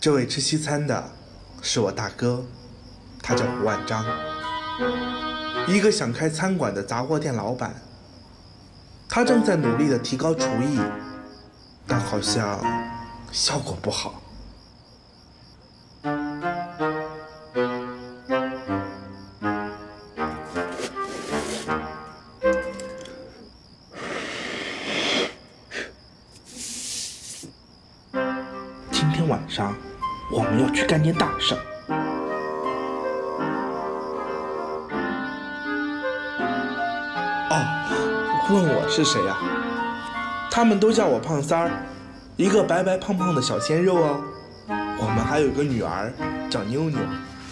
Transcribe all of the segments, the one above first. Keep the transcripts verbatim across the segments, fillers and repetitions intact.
这位吃西餐的是我大哥，他叫胡万章，一个想开餐馆的杂货店老板。他正在努力地提高厨艺，但好像效果不好。今天晚上我们要去干件大事。哦，问我是谁呀？他们都叫我胖三儿，一个白白胖胖的小鲜肉哦。我们还有个女儿叫妞妞。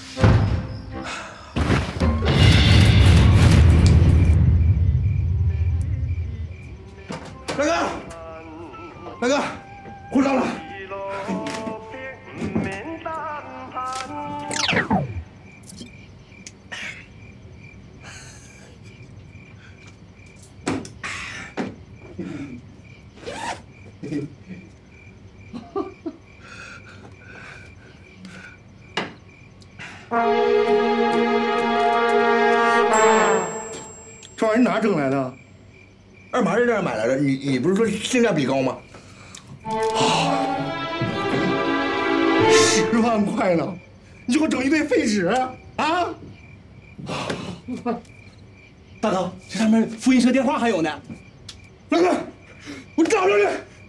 大哥，大哥，护上了。 这玩意儿哪整来的？ 二麻在这儿买来的。你你不是说性价比高吗？ 啊，十万块呢，你就给我整一堆废纸啊！ 大头，这上面复印车电话还有呢。 大哥，我找着你。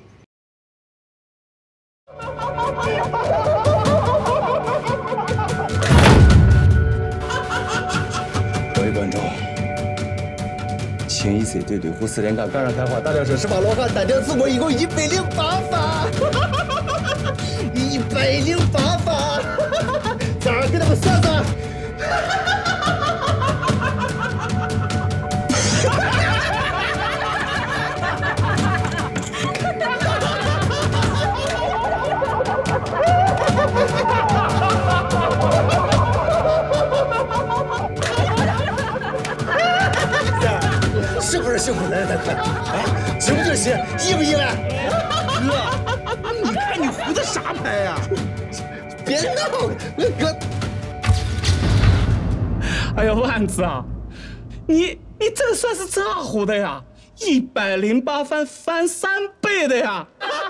各位观众，清一色对对付四连杆杠上开花大吊车十八罗汉单挑刺果一共一百零八发，一百零八发，咋给他们算算？是不是辛苦了，大哥？啊，行不就行，意不意外？ 哥，你看你胡的啥牌呀？ 别闹了，哥。 哎呀，万子啊，你你这个算是咋胡的呀？一百零八翻翻三倍的呀！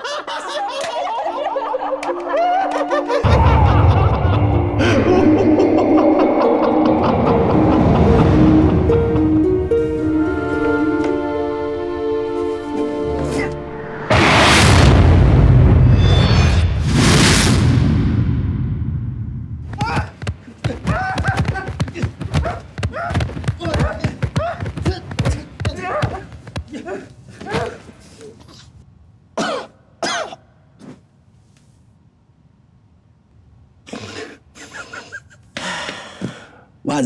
万子，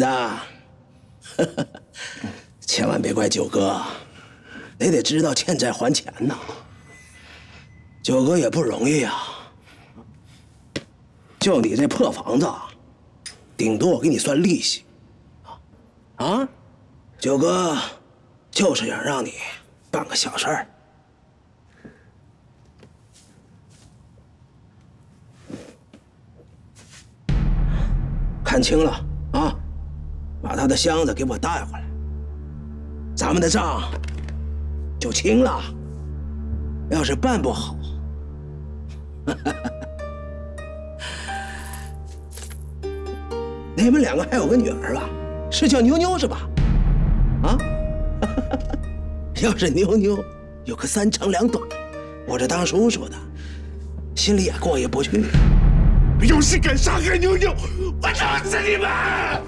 千万别怪九哥，你得知道欠债还钱呐。九哥也不容易呀，就你这破房子，顶多我给你算利息。啊，九哥就是想让你办个小事儿。看清了啊！把他的箱子给我带回来，咱们的账就清了。要是办不好，你们两个还有个女儿吧？是叫妞妞是吧？啊？要是妞妞有个三长两短，我这当叔叔的心里也过意不去。 有事敢杀害妞妞，我打死你们！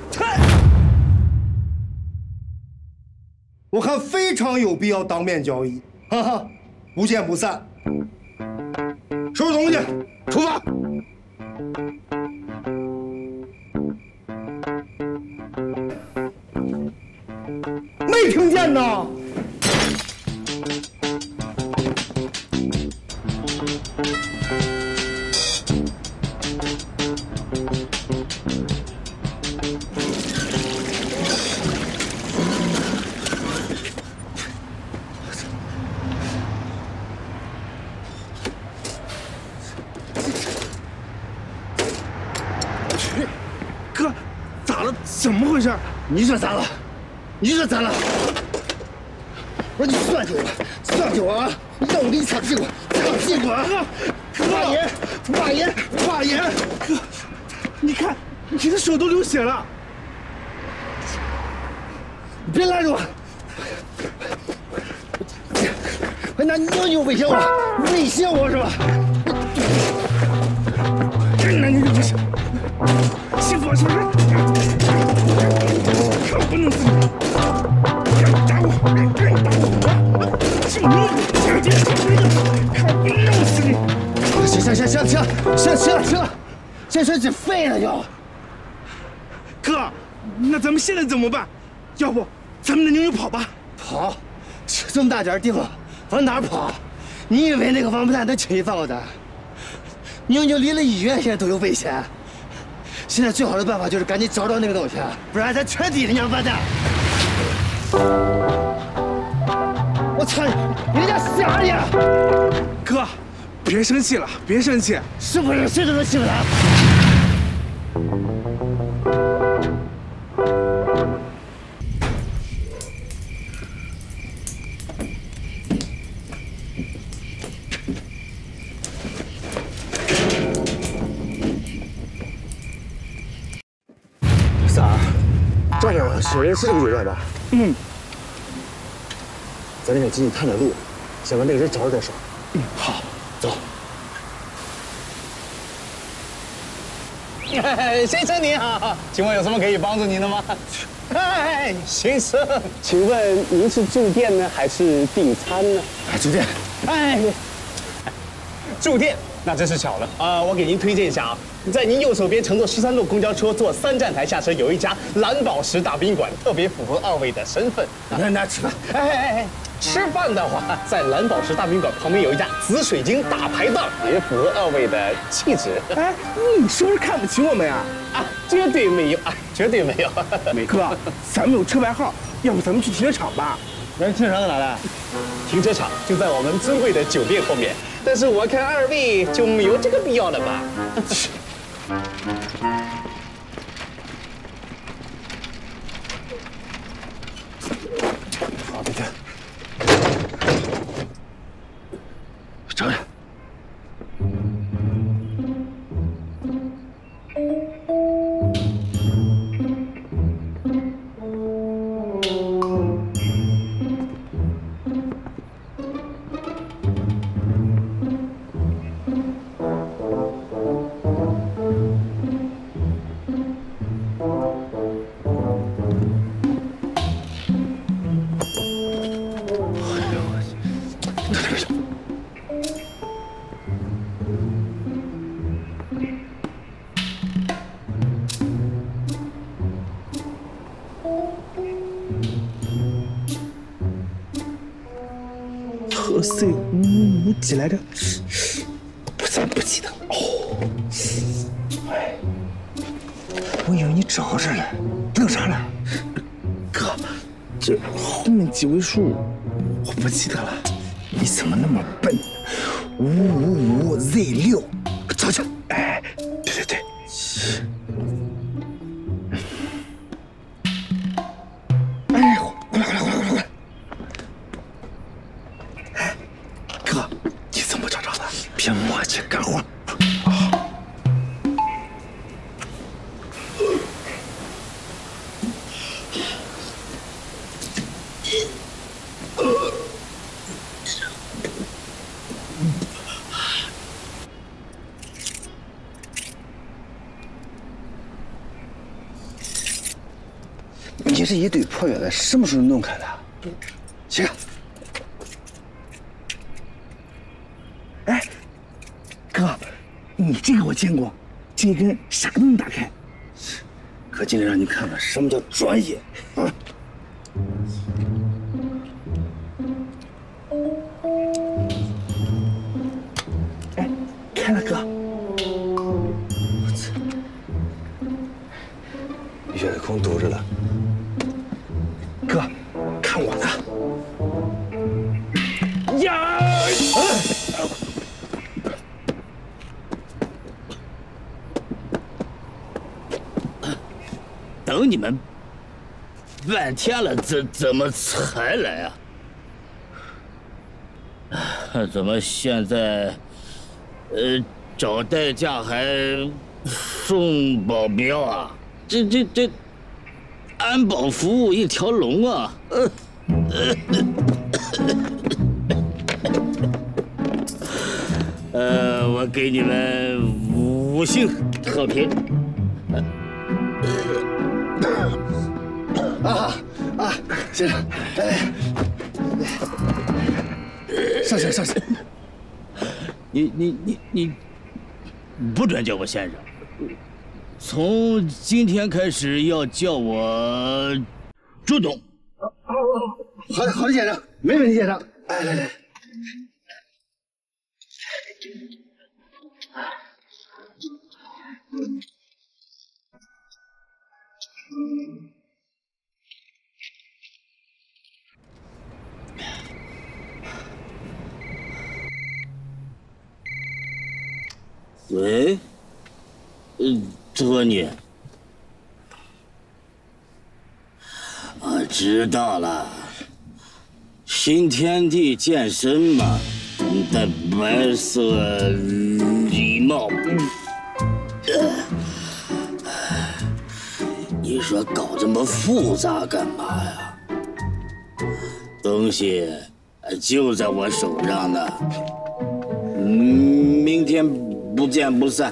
我看非常有必要当面交易，哈哈，不见不散。收拾东西，出发。没听见呢。 怎么回事？你说咋了？你说咋了？我说你算计我，算计我啊！让我给你擦屁股，擦屁股啊！大爷，大爷，大爷， 哥，你看，你的手都流血了。 你别拦着我！还拿妞妞威胁我，威胁我是吧？真拿妞妞威胁，欺负我是不是？看不弄死你！打我！打我！就你，今天就这个，看不弄死你！行行行行行行行了行了，这事就废了就。 哥，那咱们现在怎么办？要不咱们的妞妞跑吧？ 跑？这么大点地方，往哪儿跑？你以为那个王八蛋能轻易放过咱？妞妞离了医院，现在都有危险。现在最好的办法就是赶紧找找那个东西，不然咱全抵他娘完蛋！我操你！人家瞎呀！ 哥，别生气了，别生气。 是不是谁都能欺负他？ 三儿，这儿是是这个医院吧？ 嗯。 咱这边进去探探路，先把那个人找着再说。 嗯，好，走。 哎，先生您好，请问有什么可以帮助您的吗？哎，先生，请问您是住店呢，还是订餐呢？ 哎，住店。 哎，住店，那真是巧了。呃，我给您推荐一下啊，在您右手边乘坐十三路公交车，坐三站台下车，有一家蓝宝石大宾馆，特别符合二位的身份。 那那吃饭。 哎哎哎。吃饭的话，在蓝宝石大宾馆旁边有一家紫水晶大排档，也符合二位的气质。 哎，你是不是看不起我们呀？ 啊，绝对没有啊，绝对没有。 美哥，咱们有车牌号，要不咱们去停车场吧？ 那停车场在哪呢？停车场就在我们尊贵的酒店后面。但是我看二位就没有这个必要了吧？ 好，别停。找人。 何岁五几来着？不，咱不记得哦。哎， 我以为你找着了，弄啥了？ 哥，这后面几位数我不记得了。 你怎么那么笨？五五五 Z 六，找去。 哎，对对对。 哎，过来过来过来过来过来！ 哎，哥，你怎么找着的？ 别磨叽，干活。 啊。 你这一堆破院子什么时候弄开的？起来！哎，哥，你这个我见过，这根啥都能打开。哥，今天让你看看什么叫专业啊！ 哎，开了，哥。 我操！院子空堵着了。 哥，看我的！呀！ 等你们半天了，怎怎么才来啊？怎么现在，呃，找代驾还送保镖啊？这这这，安保服务一条龙啊！呃呃，我给你们五星好评。 啊啊，先生，哎，上车上车。 你你你你，不准叫我先生。从今天开始要叫我朱董。 好的好的，先生，没问题，先生。哎，来来。 喂，嗯，托尼，我知道了，新天地健身嘛，戴白色礼帽。你说搞这么复杂干嘛呀？东西就在我手上呢，明天不见不散。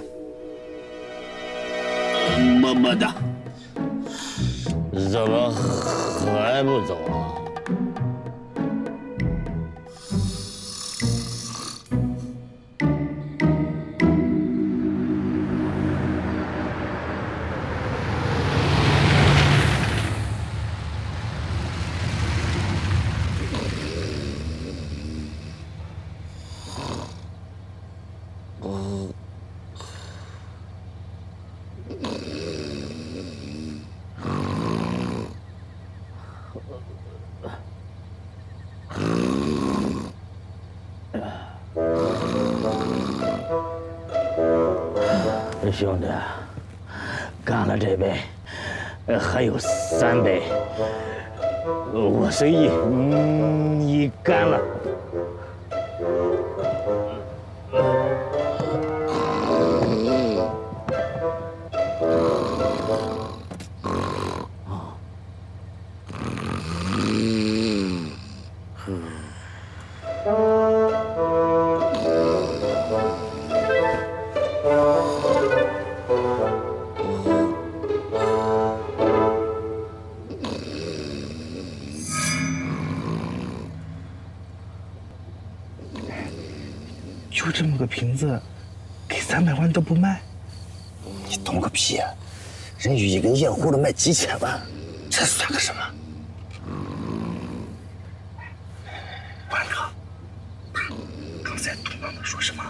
么么哒。怎么还不走啊？兄弟，干了这杯，还有三杯，我随意，你干了。 就这么个瓶子，给三百万都不卖？ 你懂个屁啊！人家一根烟壶都卖几千万，这算个什么？馆长，刚才董妈妈说什么？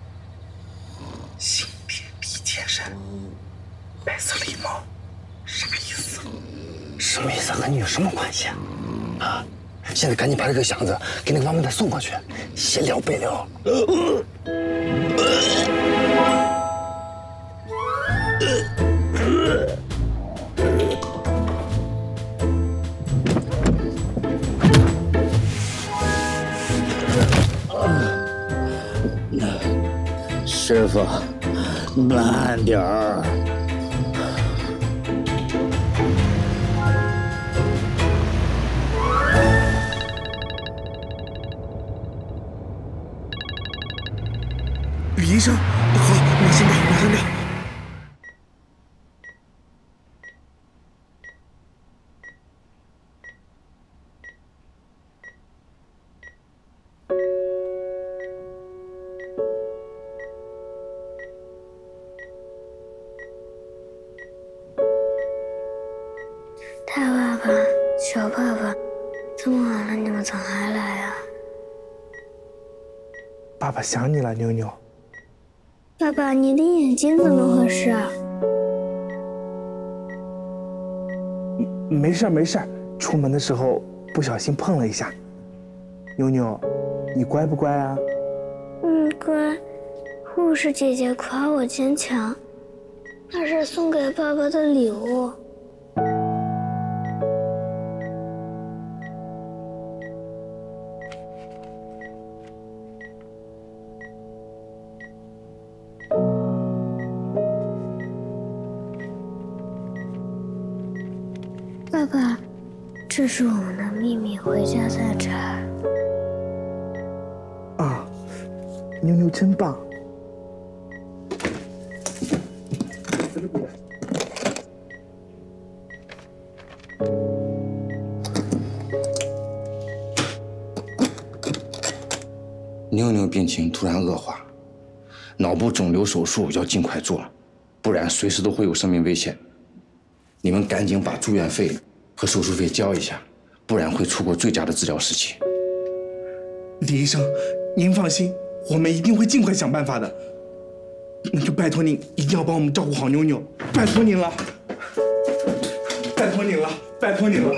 新天地健身，白色礼帽，啥意思？什么意思？和你有什么关系？啊！现在赶紧把这个箱子给那个王八蛋送过去，先聊备料。 师傅，慢点儿。 李医生，好，马上到，马上到。 大爸爸，小爸爸，这么晚了，你们怎么还来啊？ 爸爸想你了，妞妞。 爸爸，你的眼睛怎么回事啊？ 没事没事，出门的时候不小心碰了一下。妞妞，你乖不乖啊？ 嗯，乖。护士姐姐夸我坚强，那是送给爸爸的礼物。 爸爸，这是我们的秘密，回家在这儿。 啊，妞妞真棒！ 妞妞病情突然恶化，脑部肿瘤手术要尽快做，不然随时都会有生命危险。你们赶紧把住院费和手术费交一下，不然会错过最佳的治疗时期。 李医生，您放心，我们一定会尽快想办法的。那就拜托您一定要帮我们照顾好妞妞，拜托您了，拜托您了，拜托您了。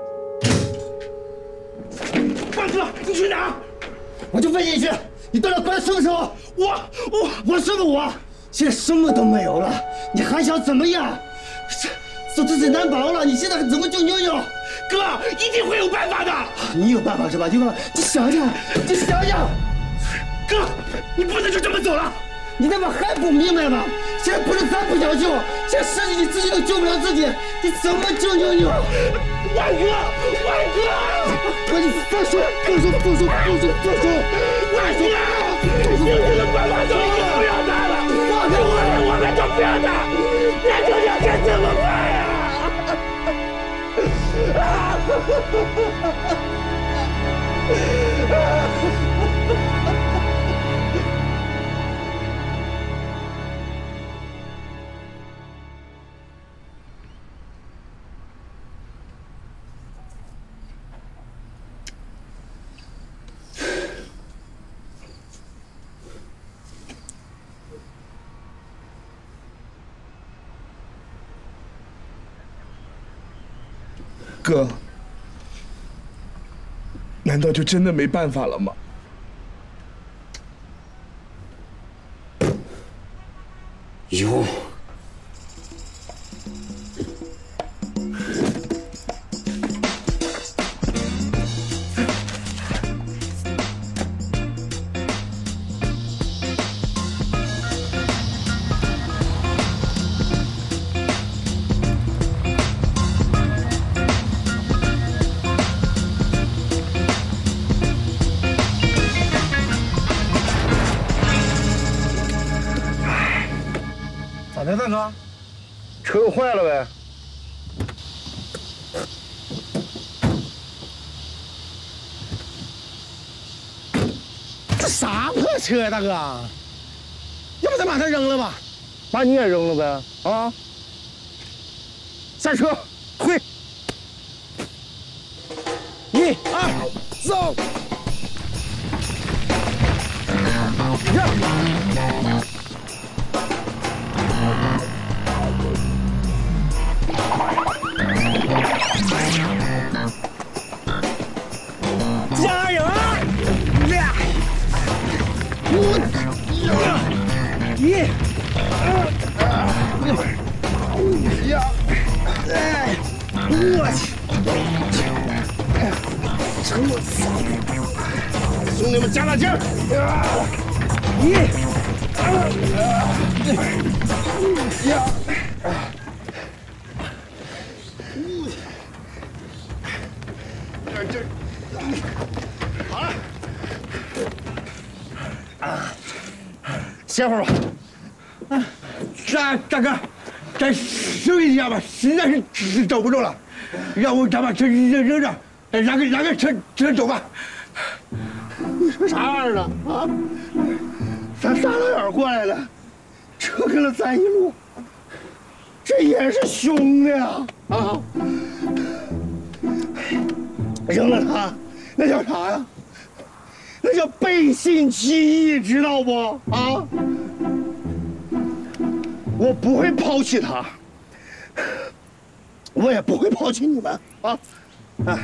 万哥，你去哪儿？我就问你一句，你到底管什么时候？我我我什么我？现在什么都没有了，你还想怎么样？这都是难保了，你现在怎么救妞妞？哥，一定会有办法的。你有办法是吧？有办法，你想想，你想想。哥，你不能就这么走了，你他妈还不明白吗？现在不是咱不想救，现在实际你自己都救不了自己，你怎么救妞妞？万哥，万哥，我你放手，放手，放手，放手，放手！万哥，妞妞的爸爸都已经不要他了，放开我了，我们都不要他，那妞妞该怎么办呀？ 哥，难道就真的没办法了吗？ 有。 咋的，大哥？车又坏了呗？这啥破车呀，大哥？要不咱把它扔了吧？把你也扔了呗？啊！下车，推！一二，走！呀！加油！呀！我一，呀！哎，我去！我操！兄弟们加大劲儿！一，呀！这好了，啊，歇会儿吧。啊，大大哥，咱休息一下吧，实在是是走不动了，要不咱把车扔扔这，让个让个车车走吧。你说啥玩意儿呢？啊，咱大老远过来了，车跟了咱一路，这也是兄弟啊！啊！扔了他，那叫啥呀？那叫背信弃义，知道不？啊！我不会抛弃他，我也不会抛弃你们啊！哎，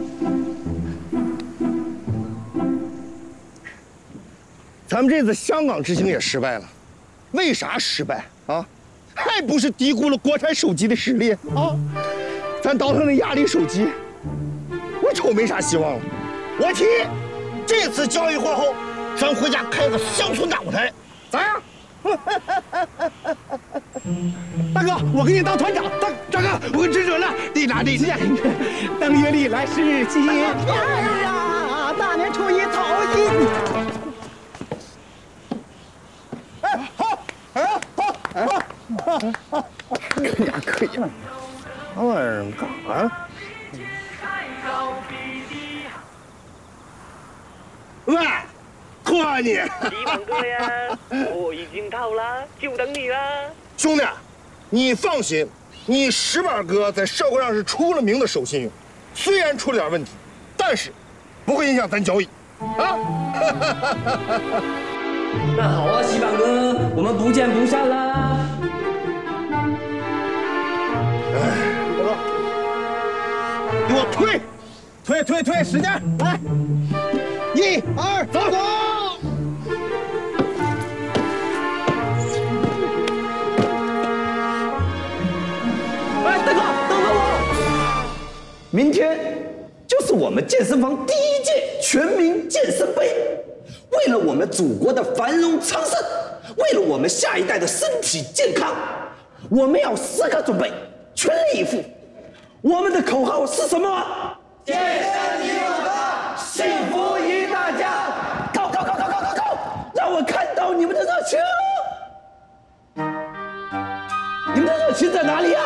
咱们这次香港之行也失败了，为啥失败啊？还不是低估了国产手机的实力啊！咱倒腾的压力手机。我瞅没啥希望了，我提议这次交易过后，咱回家开个乡村大舞台，咋样？大哥，我给你当团长，大大哥，我给指准了，你拿地去。 等月里来时节，天呀，大年初一头一。 哎，好，哎，好，哎，好，可以呀，可以呀。那玩意儿干啥呀？喂，托你。 基本哥呀，我已经到了，就等你了。 兄弟，你放心，你石板哥在社会上是出了名的守信用，虽然出了点问题，但是不会影响咱交易，啊。 那好啊，石板哥，我们不见不散啦。 哎，大哥，给我推，推推推，使劲来！一二，走走！ 哎，大哥，等等我！明天就是我们健身房第一届全民健身杯，为了我们祖国的繁荣昌盛，为了我们下一代的身体健康，我们要时刻准备，全力以赴。我们的口号是什么？健身你我的，幸福一大家！高高高高高高高！让我看到你们的热情！你们的热情在哪里呀？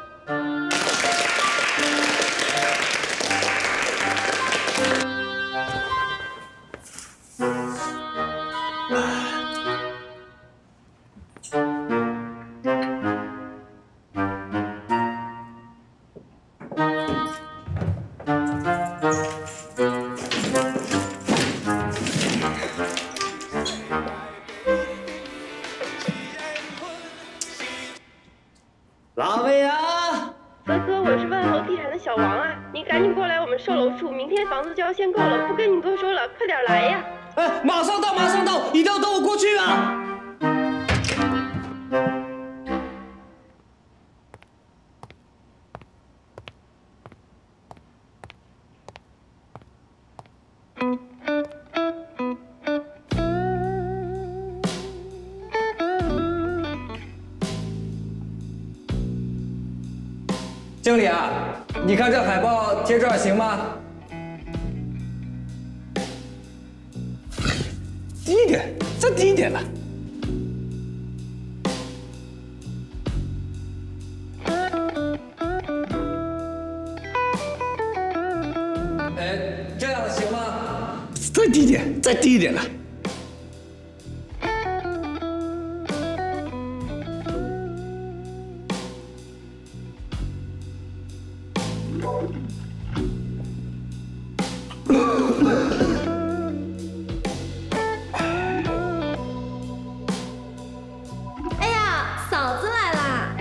老魏啊， 哥哥，我是万豪地产的小王啊，你赶紧过来我们售楼处，明天房子就要限购了，不跟你多说了，快点来呀！ 哎，马上到，马上到，一定要等我过去啊！ 经理啊，你看这海报贴这儿行吗？ 低一点，再低一点了。 哎，这样行吗？ 再低一点，再低一点了。 哎呀，嫂子来啦！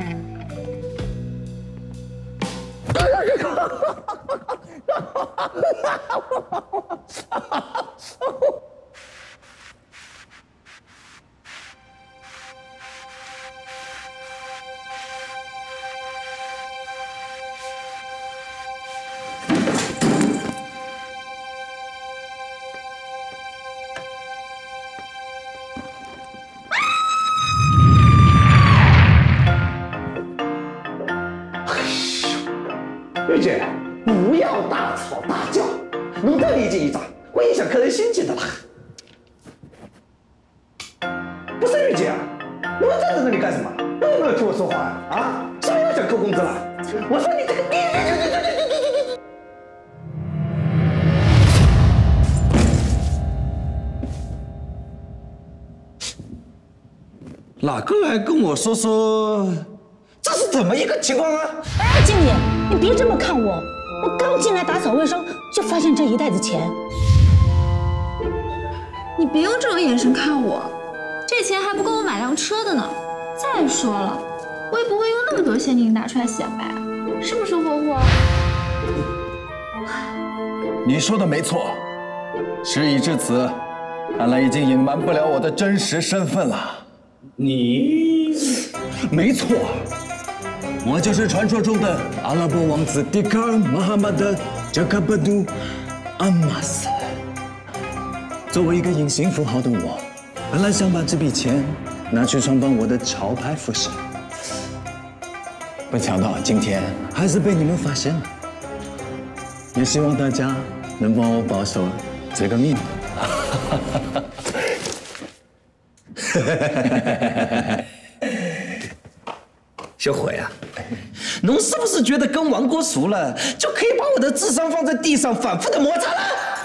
玉姐，不要大吵大叫，你的离经一掌会影响客人心情的啦。不是玉姐啊，你们站在那里干什么？能不能听我说话呀？啊，是不是要想扣工资了？我说你这个低。哪个来跟我说说，这是怎么一个情况啊？ 哎，经理，你别这么看我，我刚进来打扫卫生，就发现这一袋子钱。 你别用这种眼神看我，这钱还不够我买辆车的呢。再说了，我也不会用那么多钱给你拿出来显摆啊，是不是，霍霍？ 你说的没错，事已至此，看来已经隐瞒不了我的真实身份了。 你没错， 我就是传说中的阿拉伯王子迪卡尔·马哈马德·贾卡巴杜·阿马斯。作为一个隐形富豪的我，本来想把这笔钱拿去创办我的潮牌服饰， 不想到今天还是被你们发现了。也希望大家能帮我保守这个秘密。 小伙呀，侬是不是觉得跟王哥熟了，就可以把我的智商放在地上反复的摩擦了？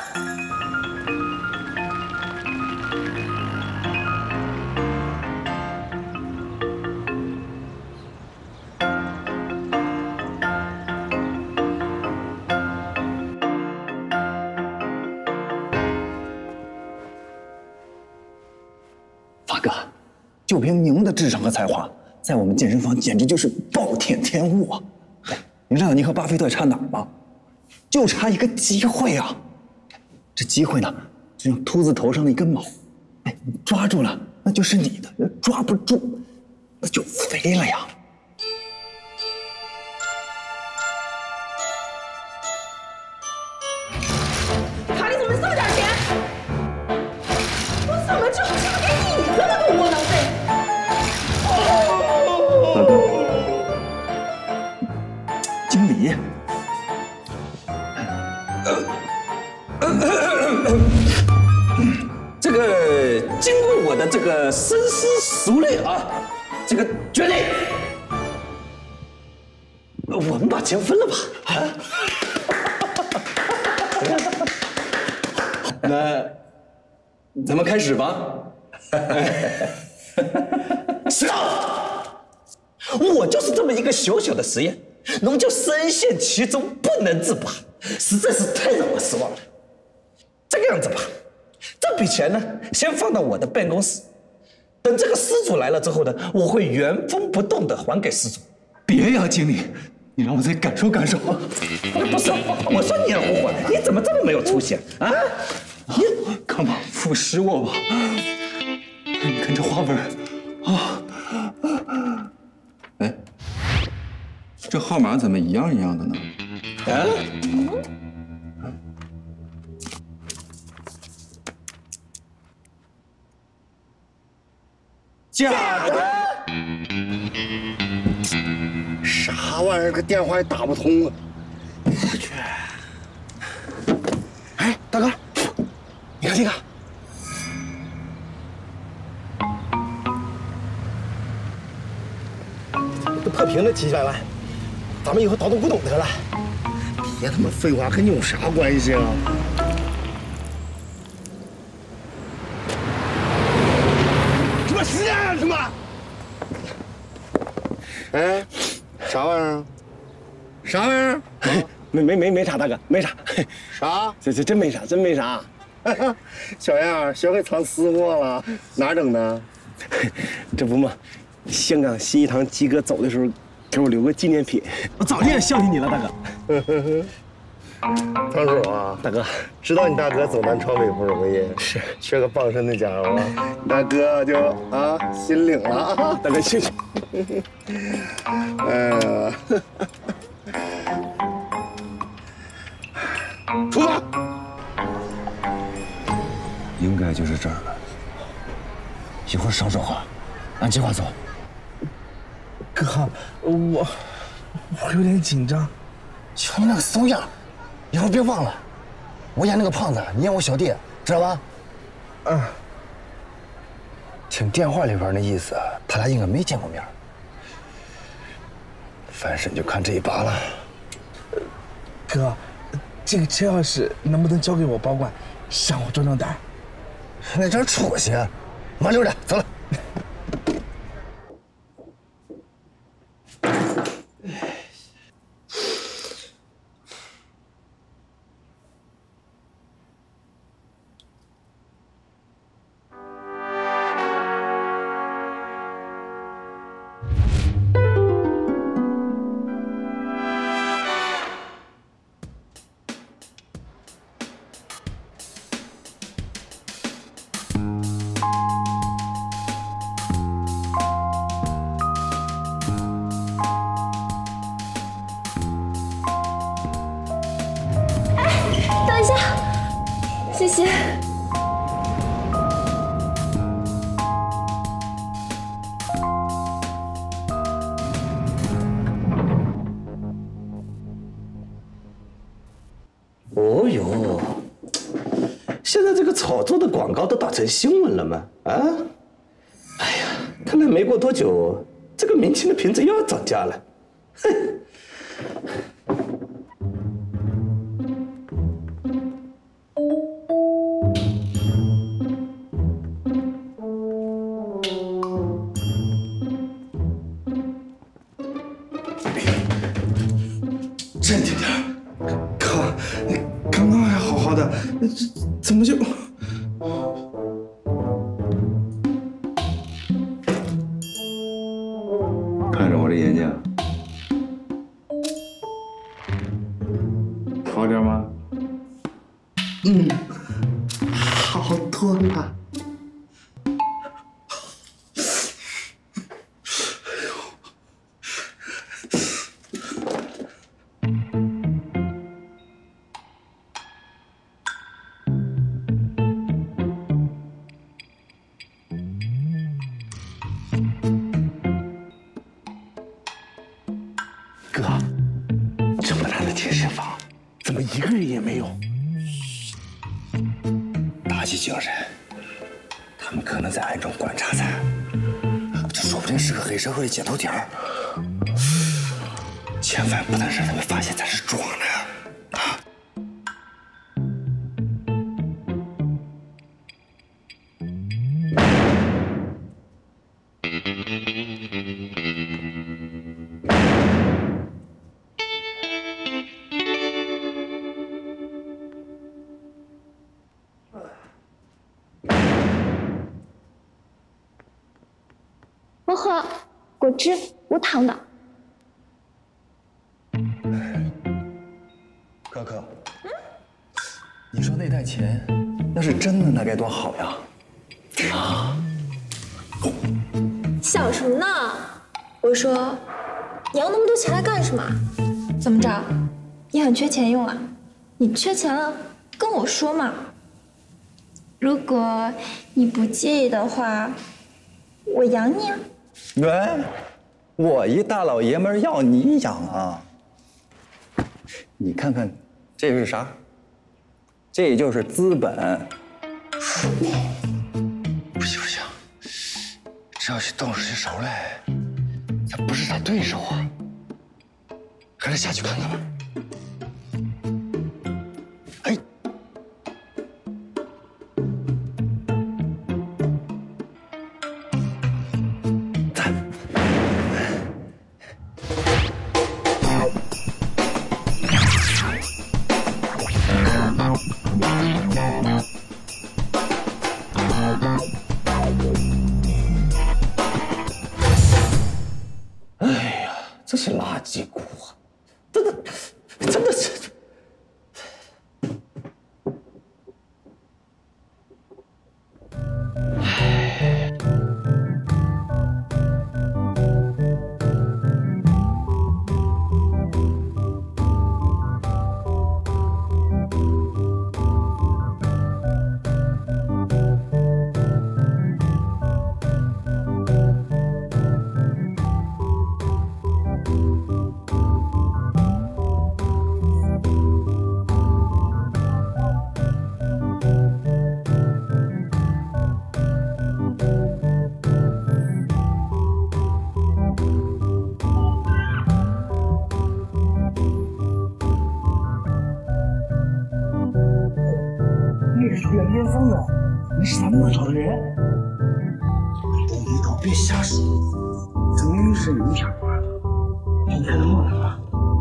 发哥，就凭您的智商和才华，在我们健身房简直就是暴殄天物啊！你知道你和巴菲特差哪儿吗？就差一个机会啊！这机会呢，就像秃子头上的一根毛，哎，你抓住了那就是你的，抓不住那就飞了呀！ 卡里怎么这么点钱？我怎么就嫁给你这么个窝囊废？ 经理， 这个经过我的这个深思熟虑啊，这个决定，我们把钱分了吧？啊？ 那咱们开始吧。 Stop！ 我就是这么一个小小的实验，侬就深陷其中不能自拔，实在是太让我失望了。这个样子吧，这笔钱呢，先放到我的办公室，等这个失主来了之后呢，我会原封不动的还给失主。 别呀，经理，你让我再感受感受。 不是，我说黏糊糊，你怎么这么没有出息啊？ 你干嘛腐蚀我吧？你看这花纹啊！哎，这号码怎么一样一样的呢？ 啊？ 假的？啥玩意儿？这电话也打不通啊！我去！哎，大哥，你看这个。这破屏了几百万，咱们以后倒腾古董得了。别他妈废话，跟你有啥关系啊？他妈实验啊！他妈！哎，啥玩意儿？啥玩意儿？ 没没没没啥，大哥，没啥。 啥？ 这这真没啥，真没啥。 小样，学会藏私货了，哪儿整的？ 这不嘛，香港新一堂鸡哥走的时候，给我留个纪念品。我早就想孝敬你了，大哥。 堂主啊， 大哥， 知道你大哥走南闯北不容易， 是缺个傍身的家伙，你大哥就啊心领了啊。 大哥，谢谢。 哎呀，出发。 应该就是这儿了。一会儿少说话，按计划走。 哥，我我有点紧张。 瞧你那个怂样，以后别忘了，我演那个胖子，你演我小弟，知道吧？ 嗯。 听电话里边那意思，他俩应该没见过面。翻身就看这一把了。 哥，这个车钥匙能不能交给我保管，让我壮壮胆？ 那点出息，麻溜点，走了。 谢谢。 炒作的广告都打成新闻了吗？啊！哎呀，看来没过多久，这个明清的瓶子又要涨价了。哼！ 镇定点儿，哥，刚刚还好好的，这怎么就…… 看着我的眼睛，好点吗？ 嗯，好多了。 哥，这么大的健身房，怎么一个人也没有？打起精神，他们可能在暗中观察咱，这说不定是个黑社会的接头点儿。千万不能让他们发现咱是装的啊！ 我喝果汁无糖的。 可可，你说那袋钱，要是真的，那该多好呀！啊！ 想什么呢？我说，你要那么多钱来干什么？怎么着？你很缺钱用啊？你缺钱了，跟我说嘛。如果你不介意的话，我养你啊。 喂，我一大老爷们儿要你养啊？你看看，这是啥？这就是资本。 不行不行，这要是动出去手来，咱不是他对手啊。还是下去看看吧。哎。哎呀，这是垃圾股啊！真的，真的是。 远边锋的，你是咱们找的人。你可别瞎说，终于是你想完了，今天的梦了。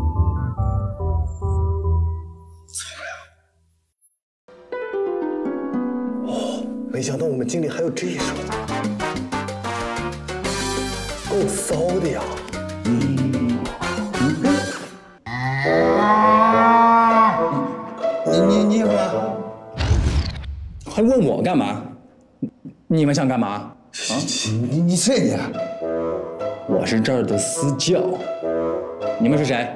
哦，没想到我们经理还有这一手，够骚的呀。嗯， 你你你我。还问我干嘛？你们想干嘛？啊！ 你你谁呀？ 我是这儿的私教。你们是谁？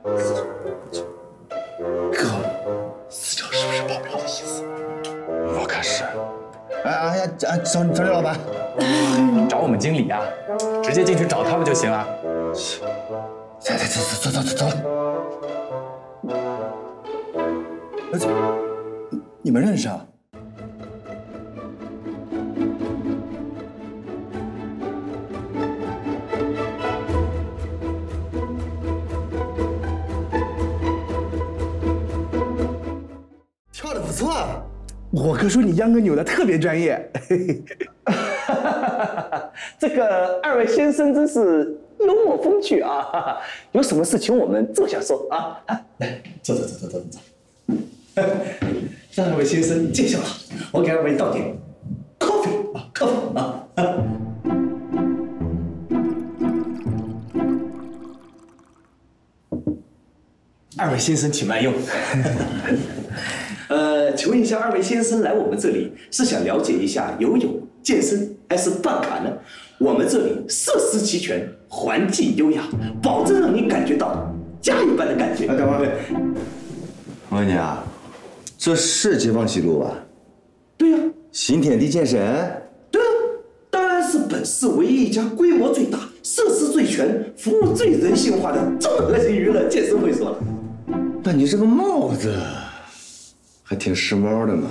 哥，私教是不是保镖的意思？我可是。 哎哎呀，找找找李老板。 找我们经理啊，直接进去找他不就行了？ 走走走走走走走。 你们认识啊？ 我哥说你秧歌扭的特别专业。 这个二位先生真是幽默风趣啊！有什么事请我们坐下说啊！来，坐坐坐坐坐坐。让二位先生见笑了，我给二位倒点 coffee 啊 ，coffee 啊。二位先生请慢用。呃，请问一下，二位先生来我们这里是想了解一下游泳、健身还是办卡呢？我们这里设施齐全，环境优雅，保证让你感觉到家一般的感觉。 等会儿，我问你啊，这是解放西路吧？ 对呀、啊。 新天地健身？ 对啊，当然是本市唯一一家规模最大、设施最全、服务最人性化的综合性娱乐健身会所了。 那你这个帽子还挺时髦的嘛。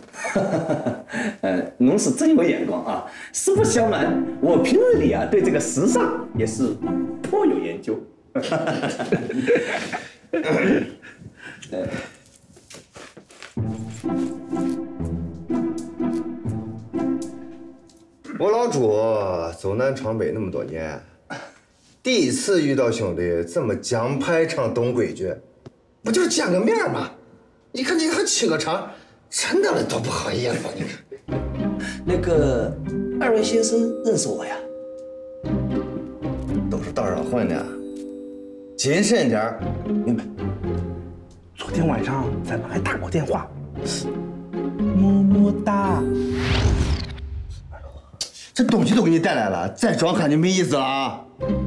呃，侬是真有眼光啊！实不相瞒，我平日里啊对这个时尚也是颇有研究。 我老朱走南闯北那么多年，第一次遇到兄弟这么讲排场懂规矩，不就是见个面吗？你看你还沏个茶，真的多不好意思！你看， 那个二位先生认识我呀？ 都是道上混的，谨慎点儿，明白？ 昨天晚上咱们还打过电话，么么哒。 这东西都给你带来了，再装看就没意思了啊！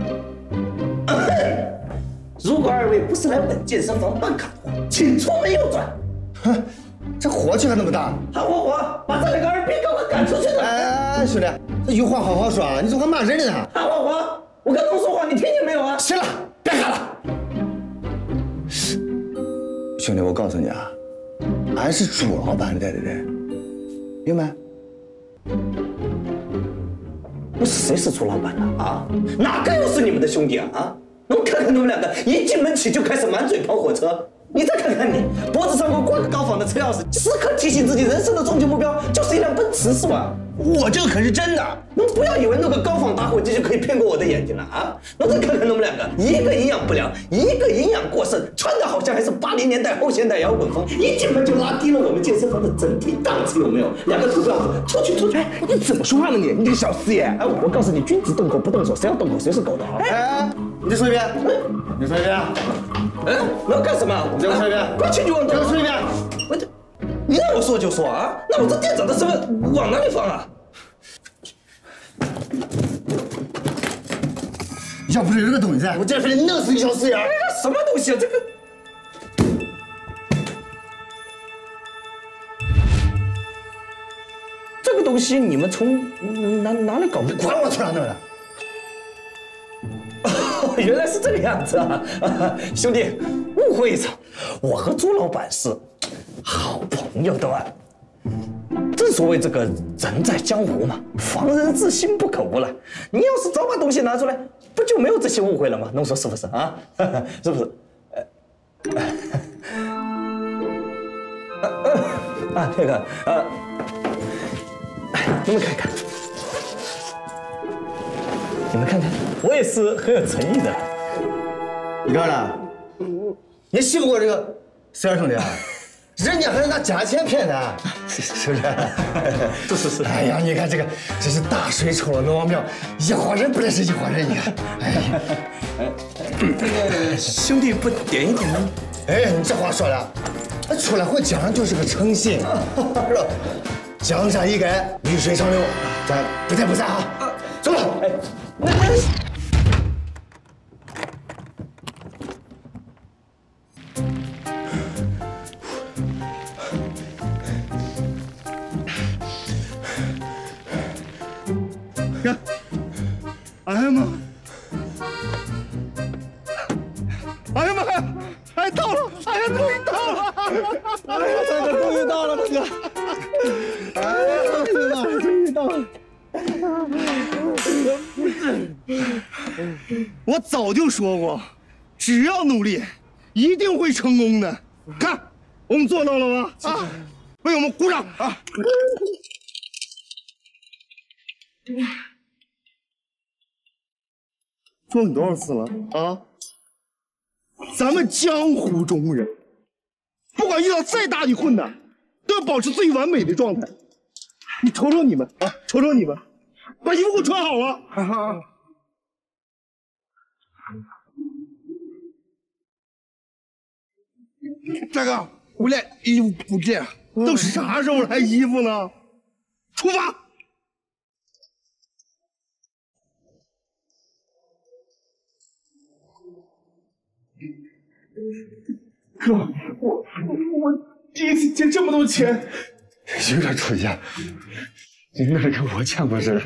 如果二位不是来本健身房办卡的话，请出门右转。 哼，这火气还那么大！ 好火火，把这两个二逼给我赶出去！ 哎哎，兄弟，这有话好好说，你怎么还骂人呢？ 好火火，我跟侬说话，你听见没有啊？ 行了，别喊了。兄弟，我告诉你啊，俺是朱老板带的人，明白？ 不是谁是朱老板呢？啊，哪个又是你们的兄弟啊？啊，我看看你们两个，一进门起就开始满嘴跑火车。你再看看你，脖子上给我挂个高仿的车钥匙，时刻提醒自己人生的终极目标就是一辆奔驰，是吧？ 我这个可是真的。 侬不要以为弄个高仿打火机就可以骗过我的眼睛了啊！侬再看看你们两个，一个营养不良，一个营养过剩，穿的好像还是八零年代后现代摇滚风，一进门就拉低了我们健身房的整体档次，有没有？两个土婊子，出去出去！ 你怎么说话呢你？你这个小四爷！ 哎，我告诉你，君子动口不动手，谁要动口谁是狗的啊！ 哎，你再说一遍，你说一遍。 哎，你要干什么？ 你再说一遍， 快去就往再说一遍。 我这，你让我说就说啊！那我这店长的身份往哪里放啊？ 要不是这个东西，我这非得弄死你小四眼！ 什么东西啊？这个。这个东西你们从哪哪里搞的？ 管我从哪弄的？ 哦，原来是这个样子啊！兄弟，误会一场，我和朱老板是好朋友的啊。正所谓这个人在江湖嘛，防人之心不可无了。你要是早把东西拿出来，不就没有这些误会了吗？侬说是不是啊？是不是？呃，啊，那个呃，你们看看，你们看看，我也是很有诚意的。 你看了？你信不过这个四眼兄弟啊？人家还是拿假钱骗的，是不是？ 是是是。 哎呀，你看这个，这是大水冲了龙王庙，一伙人不认识一伙人，你看。哎呀， 那个兄弟不点一点吗？ 哎，你这话说的，出来混讲上就是个诚信，是吧？江山易改，绿水长流，咱不见不散啊！走吧。哎，那那。 看，哎呀妈！哎呀妈呀！哎，到了！哎呀，终于到了！哎呀，大哥，终于到了，大哥！哎呀，终于到了，终于到了！我早就说过，只要努力，一定会成功的。看，我们做到了吧？啊！ 为我们鼓掌啊！说你多少次了啊？咱们江湖中人，不管遇到再大的困难，都要保持最完美的状态。你瞅瞅你们啊，瞅瞅你们，把衣服给我穿好了。啊、大哥，我连衣服不见，都啥时候了还衣服呢？出发！哥，我我第一次借这么多钱， 有点出息。你那跟我见过似的。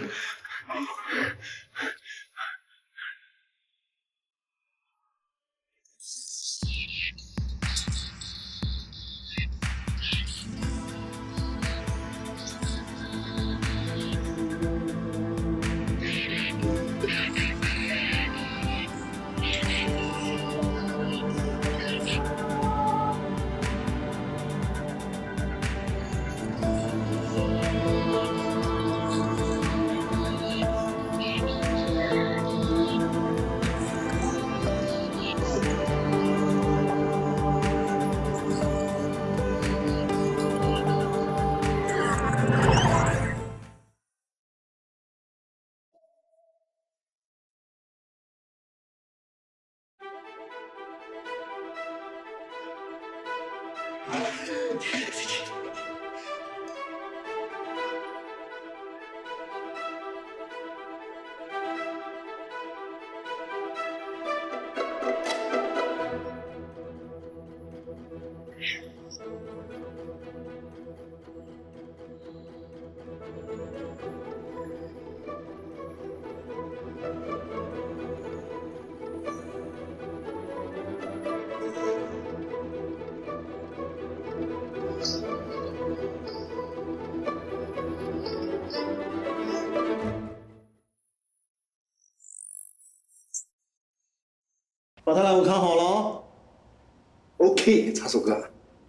把他俩给我看好了啊 ！OK， 查手哥。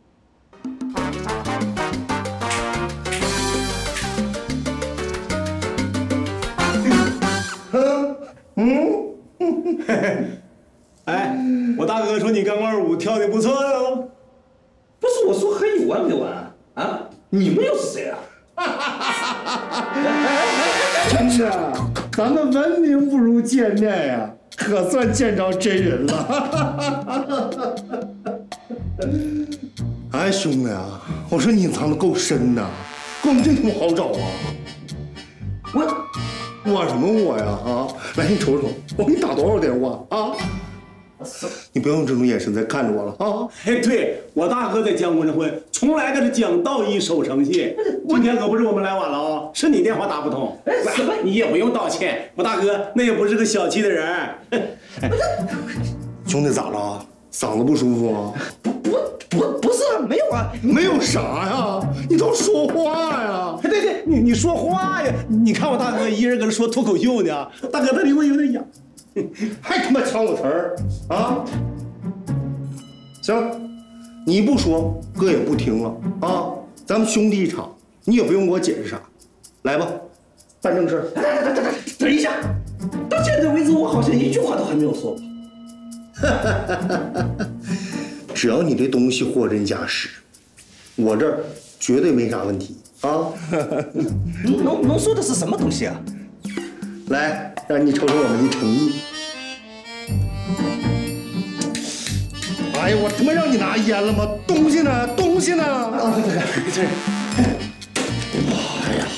嗯，哎，我大哥说你钢管舞跳的不错哟。 不是我说还有完没完啊？你们又是谁啊？ 真的，咱们闻名不如见面呀。可算见着真人了！哎，兄弟啊，我说你隐藏的够深呐，光这么好找啊！我我什么我呀啊！来，你瞅瞅，我给你打多少电话啊？你不要用这种眼神再看着我了啊！ 哎，对我大哥在江湖上混，从来可是讲道义守诚信。今天可不是我们来晚了啊，是你电话打不通。什么？你也不用道歉，我大哥那也不是个小气的人。 兄弟咋了？嗓子不舒服啊？ 不不不不是，没有啊， 没有啥呀？你倒说话呀！ 对对，你你说话呀！你看我大哥一人搁这说脱口秀呢，大哥他离我有点痒。 还他妈抢我词儿啊！行，你不说，哥也不听了啊！咱们兄弟一场，你也不用给我解释啥，来吧，办正事。 等等等等等一下，到现在为止我好像一句话都还没有说过。 只要你这东西货真价实，我这儿绝对没啥问题啊！ 能能说的是什么东西啊？ 来，让你瞅瞅我们的诚意。哎呀，我他妈让你拿烟了吗？东西呢？东西呢？啊，对对对，哎呀！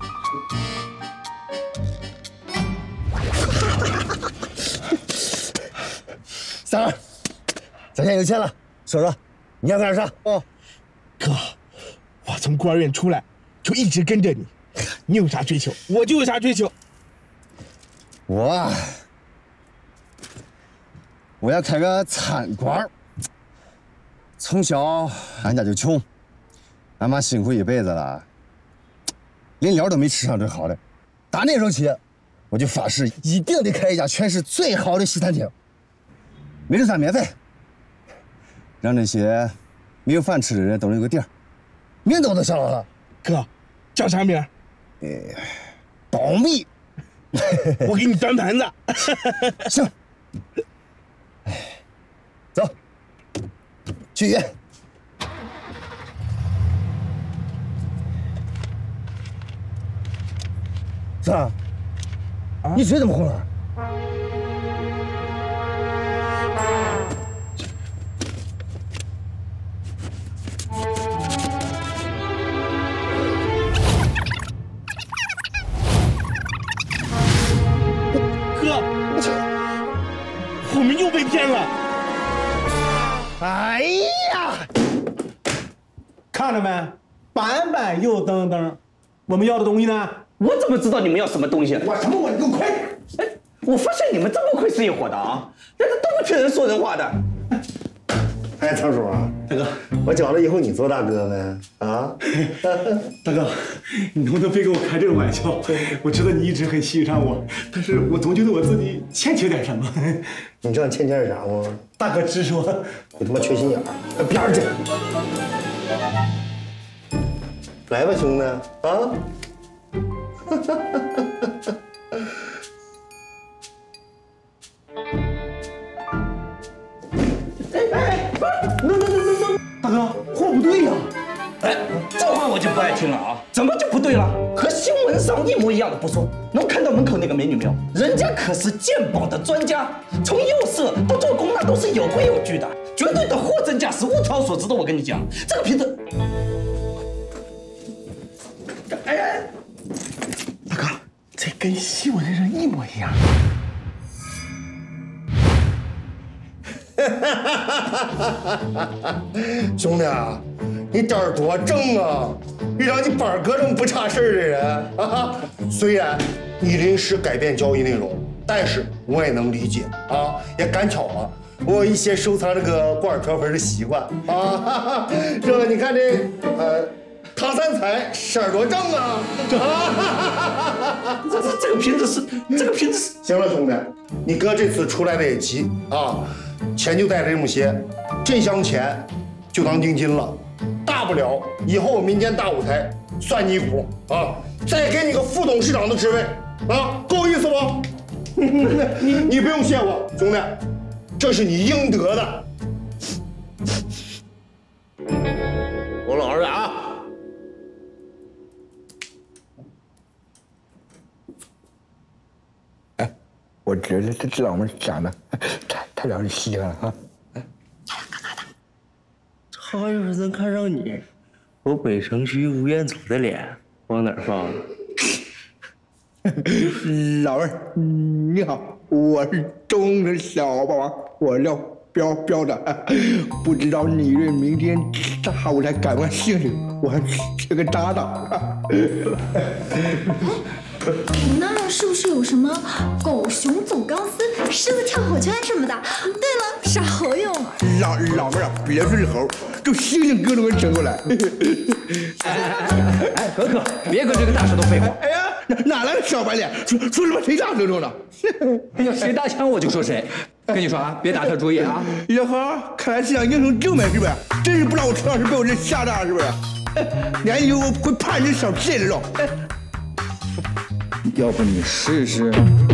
三儿，咱家有钱了，说说你要干啥？哦， 哥，我从孤儿院出来就一直跟着你，你有啥追求，我就有啥追求。 我啊，我要开个餐馆。从小俺家就穷，俺妈辛苦一辈子了，临了都没吃上最好的。打那时候起，我就发誓一定得开一家全市最好的西餐厅，每顿饭免费，让那些没有饭吃的人都能有个地儿。 名字我都想好了。 哥，叫啥名？ 呃，保密。 我给你端盘子。 行。哎，走，去医院。三儿，啊、你嘴怎么红了？ 哥，我们又被骗了。 哎呀， 看着没？板板又登登，我们要的东西呢？ 我怎么知道你们要什么东西？ 我什么我你给我快点！ 哎，我发现你们这么会是一伙的啊，那都不骗人说人话的。 哎，仓叔啊，大哥，我觉得以后你做大哥呗啊！ 大哥，你能不能别跟我开这个玩笑？我知道你一直很欣赏我，但是我总觉得我自己欠缺点什么。 你知道你欠缺是啥吗？ 大哥直说。 你他妈缺心眼儿，边儿去！来吧，兄弟啊！ 大哥，货不对呀！ 哎，这话我就不爱听了啊！怎么就不对了？和新闻上一模一样的不说，能看到门口那个美女没有？人家可是鉴宝的专家，从幼师到做工那都是有规有矩的，绝对的货真价实，物超所值的。我跟你讲，这个瓶子， 哎哎，大哥，这跟新闻上一模一样。 兄弟啊，你胆儿多正啊！遇到你板哥这么不差事儿的人啊，虽然你临时改变交易内容，但是我也能理解啊。也赶巧啊，我有一些收藏这个罐儿条盆的习惯啊。这个你看这呃，唐三彩色儿多正啊！ 这这这个瓶子是这个瓶子是…… 行了，兄弟，你哥这次出来的也急啊。钱就带着这么些，这箱钱就当定金了，大不了以后民间大舞台算你一股啊，再给你个副董事长的职位啊，够意思不？你你不用谢我，兄弟，这是你应得的。 我老实点啊！哎，我觉得这这老妹长得太太让人稀罕了啊！哎，干嘛的？ 好像是能看上你，我北城区吴彦祖的脸往哪儿放？ 老妹儿，你好，我是中的小霸王，我叫彪彪的，不知道你对明天大舞台感不感兴趣？我还缺个搭档。 你那儿是不是有什么狗熊走钢丝、狮子跳火圈什么的？对了，耍猴用。 老老妹儿啊，别是猴，就猩猩哥都能整过来。 哎哎哎哎，可可，别跟这个大舌头废话。 哎呀，哪哪来的小白脸？说说什么谁大舌头呢？ 哎呀，谁打枪我就说谁。跟你说啊，别打他主意啊！ 小何，看来是想英雄救美是不是？真是不知道我陈老师被我这吓大是不是？你还以为我会怕你这小贱人肉？ 要不你试试？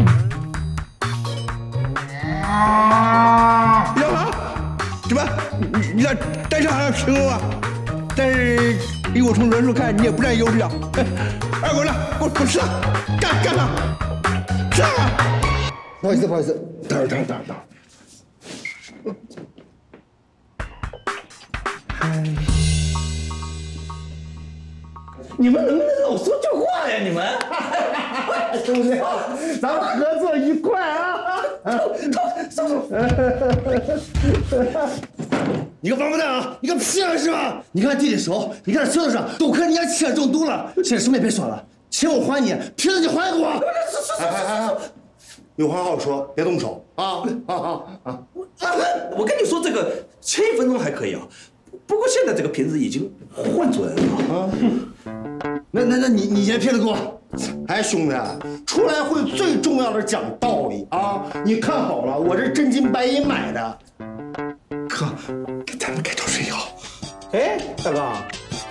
小何，怎么？你你俩单上还要成功啊？但是以我从人数看，你也不占优势啊！二狗呢？给我给我吃了，干干他！吃啊！ 不好意思，不好意思， 等会儿，等会儿，等会儿，等会儿。 你们能不能老说句话呀？你们， 兄弟，咱们合作愉快啊！ 走走走。 你个王八蛋啊！你个屁啊是吧？你看弟弟手，你看这舌头上都快让人家气中毒了。现在什么也别说了，钱我还你，瓶子你还给我。哎哎哎，有话好说，别动手啊！啊啊啊！ 我跟你说，这个前一分钟还可以啊，不过现在这个瓶子已经换准了啊。 那那那你你先骗子给我！哎，兄弟，出来会最重要的讲道理啊！你看好了，我这真金白银买的。 哥，给咱们改头谁好？ 哎，大哥，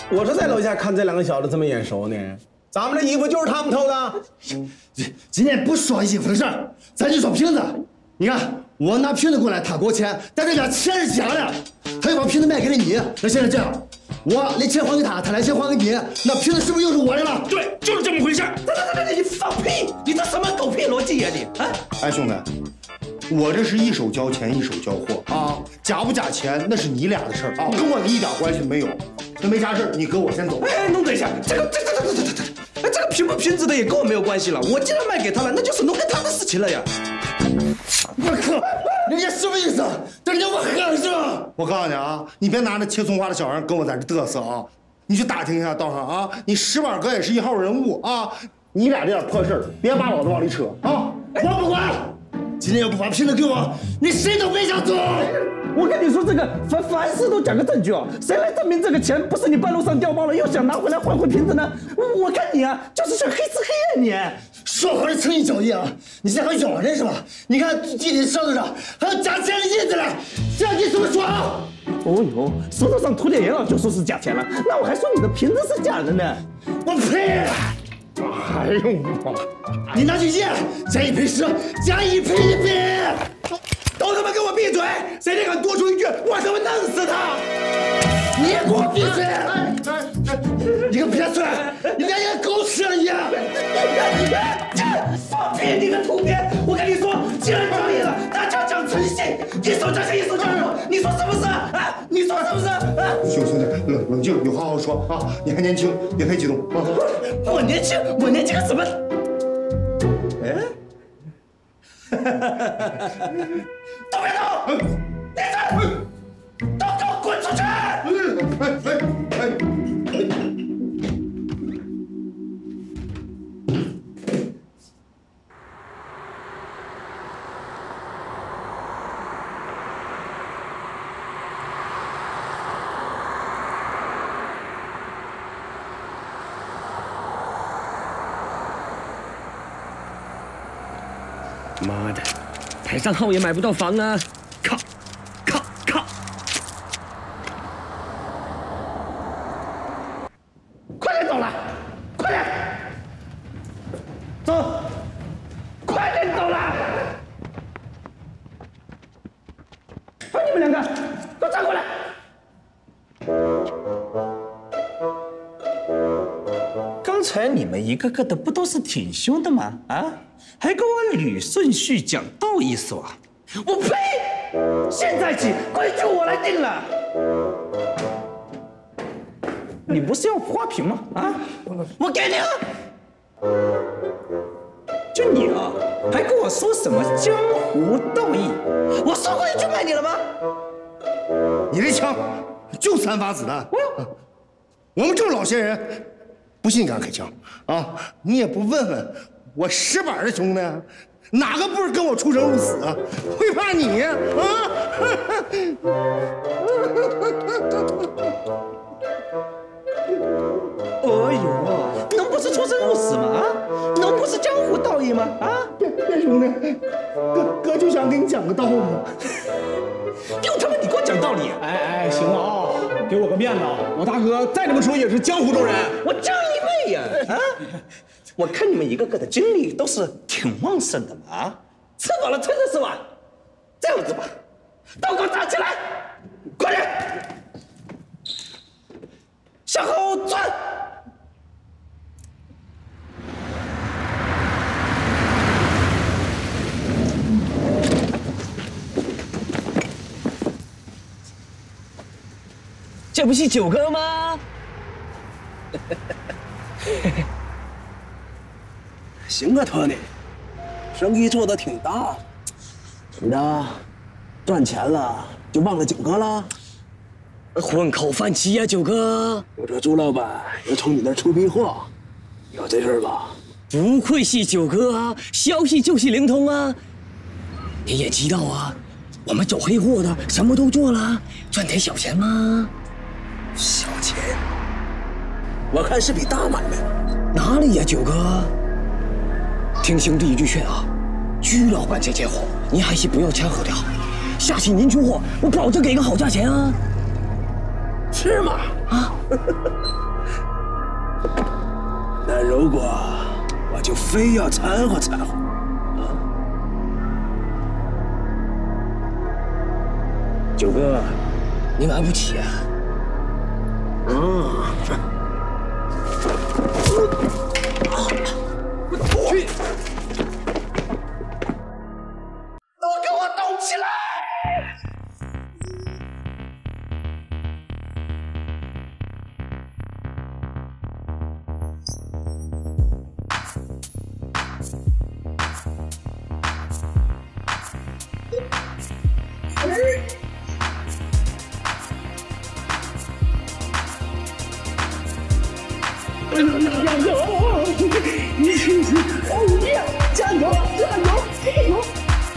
我这在楼下看这两个小子这么眼熟呢，咱们的衣服就是他们偷的。 今天不说衣服的事儿，咱就说瓶子。你看，我拿瓶子过来，他给我钱，但这家钱是假的，他又把瓶子卖给了你。那现在这样，我把钱还给他，他把钱还给你，那瓶子是不是又是我的了？ 对，就是这么回事。等等等等，你放屁！你这什么狗屁逻辑呀你？啊！ 哎，兄弟，我这是一手交钱一手交货啊，假不假钱那是你俩的事儿啊，跟我一点关系没有。那没啥事，你哥我先走。 哎，弄等一下，这个这这这这这这，哎，这个平不平质的也跟我没有关系了。我既然卖给他了，那就是弄给他的事情了呀。 我靠，人家什么意思？人家我狠是吧？我告诉你啊，你别拿那切葱花的小人跟我在这嘚瑟啊！你去打听一下道上啊，你石板哥也是一号人物啊！你俩这点破事儿，别把老子往里扯啊！我不管，今天要不把瓶子给我，你谁都别想走！ 我跟你说，这个凡凡事都讲个证据哦，谁来证明这个钱不是你半路上掉包了，又想拿回来换回瓶子呢？我看你啊，就是想黑吃黑啊你！ 说好的诚意交易啊，你现在还咬人是吧？你看弟弟舌头上还有假钱的印子了，这你怎么说啊？ 哦呦，舌头上涂点颜料就说是假钱了，那我还说你的瓶子是假的呢。 我呸！哎呦我，你拿去验，假一赔十，假一赔一赔！ 都他妈给我闭嘴！谁再敢多说一句，我他妈弄死他！ 你也给我闭嘴！你个鳖孙，你连眼狗吃了你！ 放屁！你个土鳖！我跟你说，既然交易了，那就讲诚信，一手交钱一手交货，你说是不是啊？你说是不是啊？ 兄兄弟，冷冷静，有话好说啊！你还年轻，别太激动啊！ 我年轻，我年轻个什么？哎。都别动！闭嘴！都给我滚出去！哎哎哎！ 妈的，台上号也买不到房啊！靠，靠，靠！快点走了，快点，走，快点走了！哎，你们两个，给我站过来！刚才你们一个个的不都是挺凶的吗？啊？还跟我捋顺序讲道义是吧？我呸！现在起规矩我来定了。你不是要花瓶吗？啊，我给你了。就你啊，还跟我说什么江湖道义？我说过一句卖你了吗？ 你这枪就三发子弹。我们这种老些人，不信你敢开枪啊？你也不问问。我石板的兄弟，哪个不是跟我出生入死啊？会怕你啊？ 哎呦，能不是出生入死吗？啊，能不是江湖道义吗？啊， 别别兄弟，哥哥就想给你讲个道理。 就他妈你给我讲道理！ 哎哎，行了啊，给我个面子，我大哥再怎么说也是江湖中人。 我江一妹呀！啊！我看你们一个个的精力都是挺旺盛的嘛啊！吃饱了撑的是吧？这样子吧，都给我站起来，快点，向后转。这不是九哥吗？ 行啊，托尼，生意做得挺大。怎么着，赚钱了就忘了九哥了？ 混口饭吃呀，九哥。 我这朱老板要从你那儿出批货，有这事儿吧？ 不愧是九哥啊，消息就是灵通啊。你也知道啊，我们走黑货的什么都做了，赚点小钱嘛。 小钱？我看是笔大买卖。 哪里呀，九哥？听兄弟一句劝啊，居老板这件活，你还是不要掺和掉。下次您出货，我保证给个好价钱啊。 是吗？ 啊， 啊？那如果我就非要掺和掺和，啊？九哥，你买不起啊？嗯。去！都给我动起来！加油！哦耶！加油！加油！加油！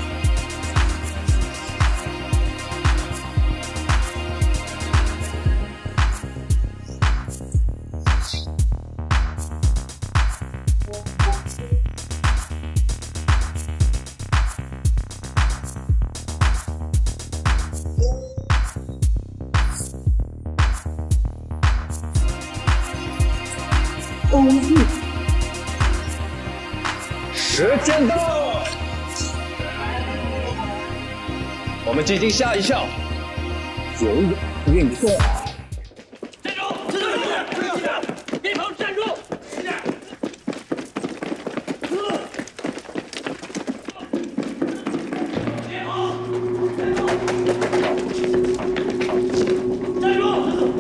时间到，我们进行下一项，游泳运动。 站住！站住！站住！别跑！站住！别跑！站住！站住！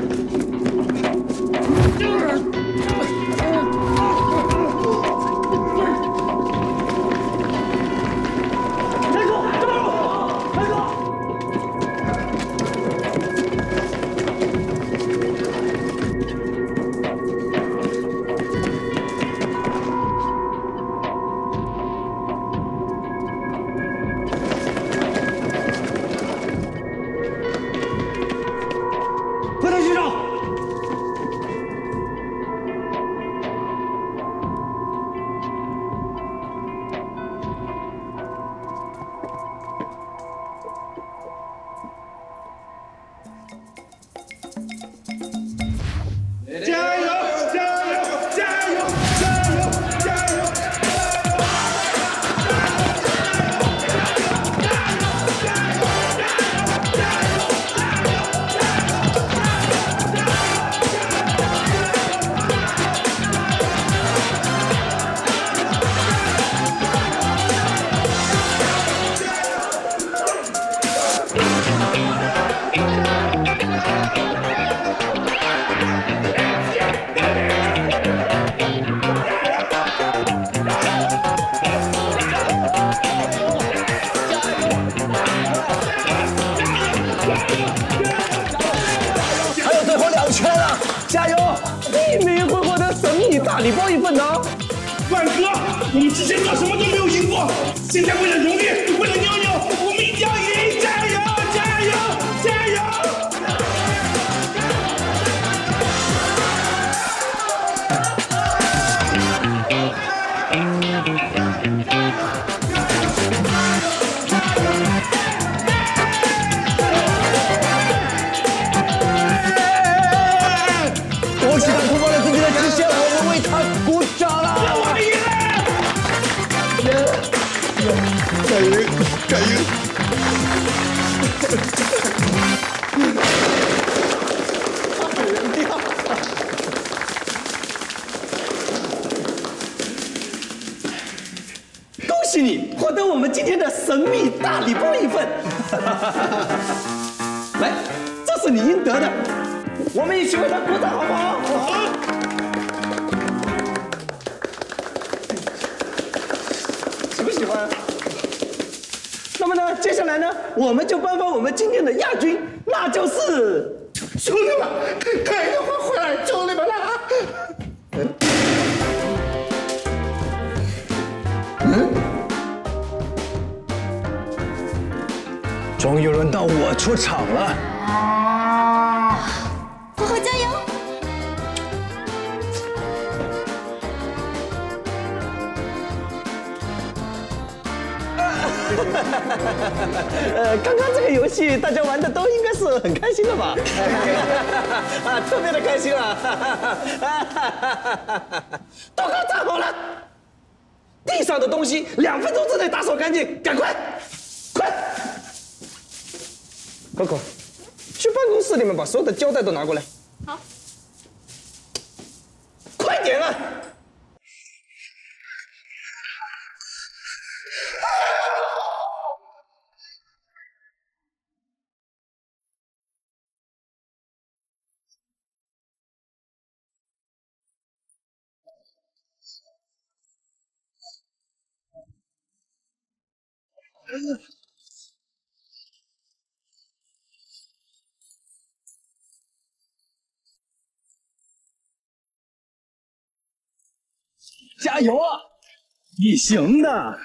加油！你们也会获得神秘大礼包一份的。 万哥，我们之前做什么都没有赢过，现在为了荣誉，为了妞妞，我们一定要赢！加油！加油！加油！ 恭喜他突破了自己的极限，我们为他鼓掌了！ 我们赢了！ 加油！加油！恭喜你获得我们今天的神秘大礼包一份！来，这是你应得的，我们一起为他鼓掌好不好？好。喜不喜欢？那么呢，接下来呢，我们就颁发我们今天的亚军，那就是兄弟们，快点回来，兄弟们了！ 嗯，终于轮到我出场了。 好好加油！ 呃，刚刚这个游戏大家玩的都应该是很开心的吧？啊，特别的开心啊！都给我站好了，地上的东西两分钟之内打扫干净，赶快，快！可可，去办公室里面把所有的胶带都拿过来。 好。 快点啊！ 加油啊！你行的！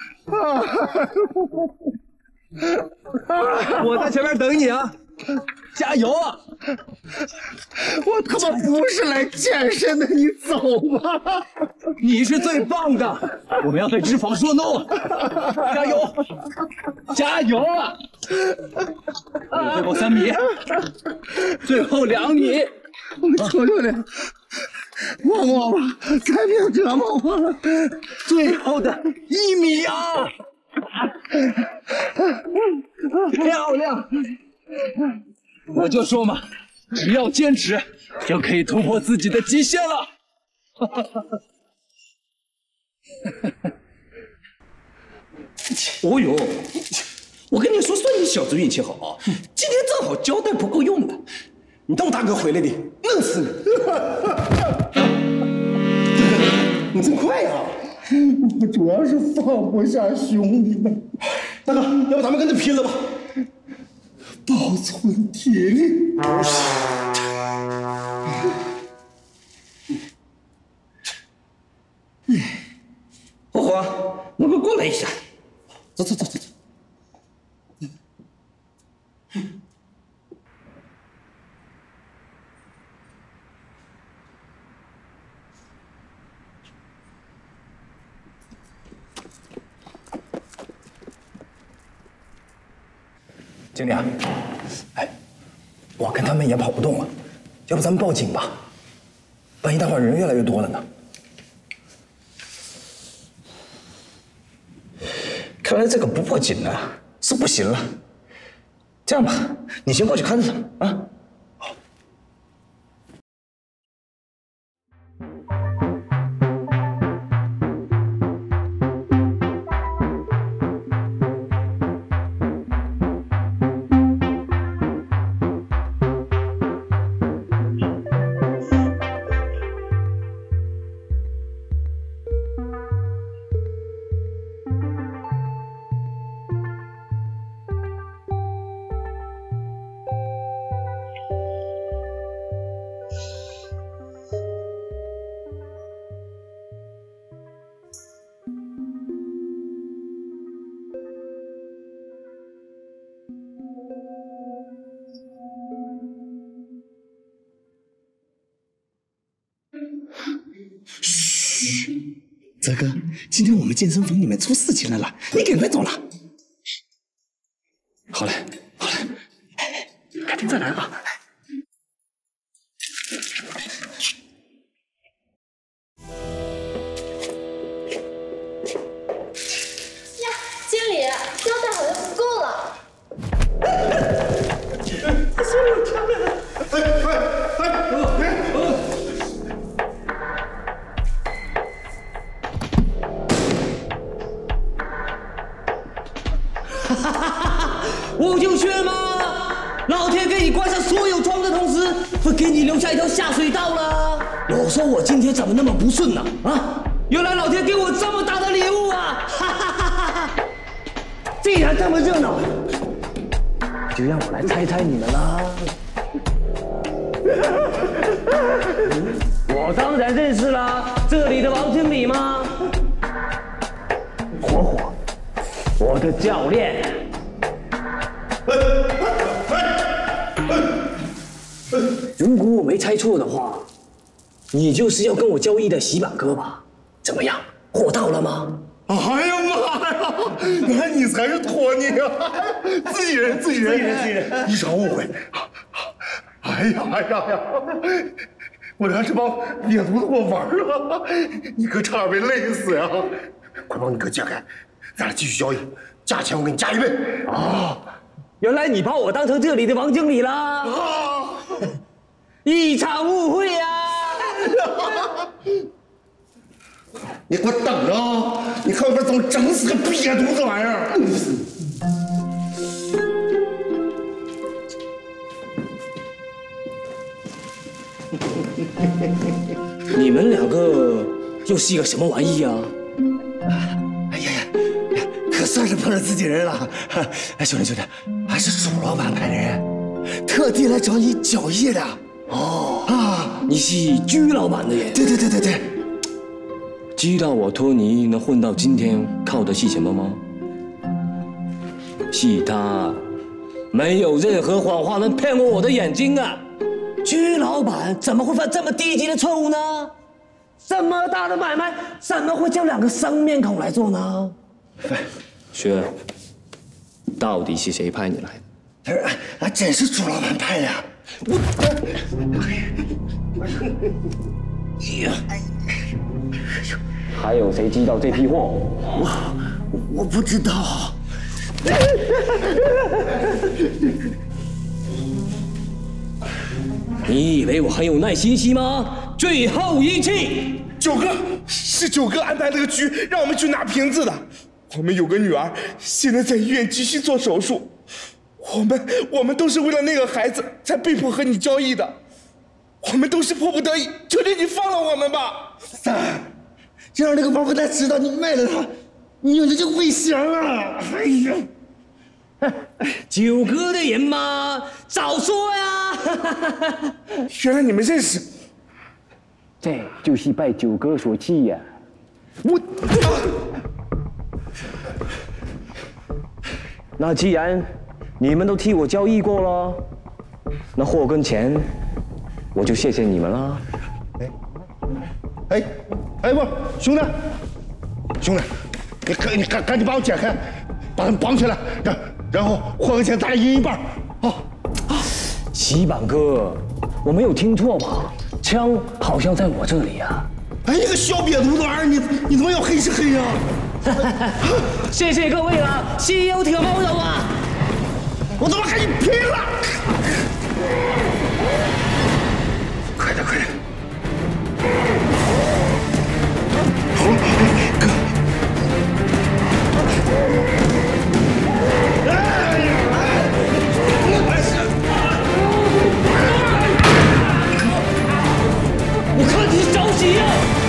我在前面等你啊！加油啊！ 我他妈不是来健身的，你走吧！ 你是最棒的！我们要对脂肪说 no！ 加油！加油啊！最后三米，最后两米， 我求求你！忘我吧，该别折磨我了。 最后的一米啊！漂亮！我就说嘛，只要坚持，就可以突破自己的极限了。 哦呦，我跟你说，算你小子运气好啊！今天正好胶带不够用了，你当我大哥回来的，弄死你！你这么快呀！ 我主要是放不下兄弟们。 大哥，要不咱们跟着拼了吧？ 保存体力。 火火，能不能过来一下？走走走走走。经理啊，哎，我看他们也跑不动了，要不咱们报警吧？万一待会儿人越来越多了呢？看来这个不报警呢是不行了。这样吧，你先过去看着啊。 嘘，泽哥，今天我们健身房里面出事情来了，你赶快走了。 好嘞，好嘞， 改天再来吧。 呀，经理，胶带好像不够了。 所有条来了！哎哎哎！哎！ 吴九轩吗？老天给你关上所有窗的同时，会给你留下一条下水道了。我说我今天怎么那么不顺呢？啊，原来老天给我这么大的礼物啊！哈哈哈哈哈！既然这么热闹，就让我来猜猜你们啦。我当然认识啦，这里的王经理吗？火火，我的教练。如果我没猜错的话，你就是要跟我交易的洗板哥吧？怎么样，货到了吗？ 哎呀妈呀！ 原来你才是托尼啊！自己人，自己人， 自己人，自己人， 一场误会。哎呀哎呀呀！我让这帮瘪犊子给我玩啊！你哥差点被累死呀！快帮你哥解开，咱俩继续交易，价钱我给你加一倍。 哦，原来你把我当成这里的王经理了。啊！一场误会呀！ 你给我等着啊！你看我这怎么整死个瘪犊子玩意儿！ 你们两个又是一个什么玩意呀？ 哎呀呀，可算是碰上自己人了！哎，兄弟兄弟，还是朱老板派的人，特地来找你交易的。 哦啊，你是居老板的人？ 对对对对对。 知道我托尼能混到今天，靠的是什么吗？是他，没有任何谎话能骗过我的眼睛啊！居老板怎么会犯这么低级的错误呢？这么大的买卖，怎么会叫两个生面孔来做呢？薛，到底是谁派你来的？还真是朱老板派的。我， 哎呀，还有谁知道这批货？ 我我不知道。 你以为我很有耐心是吗？最后一次， 九哥是九哥安排了个局，让我们去拿瓶子的。我们有个女儿，现在在医院急需做手术。我们我们都是为了那个孩子才被迫和你交易的，我们都是迫不得已，求求你放了我们吧！ 三，这让那个王八蛋知道你卖了他，你有这就危险啊！哎呀！ 九哥的人嘛，早说呀！ 原来你们认识， 这就是拜九哥所赐呀。我，那既然你们都替我交易过了，那货跟钱我就谢谢你们了。 哎，哎，哎，不，兄弟，兄弟，你赶你赶赶紧把我解开，把他们绑起来，然然后货跟钱咱俩一人一半。啊啊！西板哥，我没有听错吧？枪好像在我这里呀。 哎，你个小瘪犊子玩意儿，你你他妈要黑是黑呀！ 谢谢各位了，西游挺包容啊！ 我他妈跟你拼了！快点快点！好，哥。 我看你是着急呀！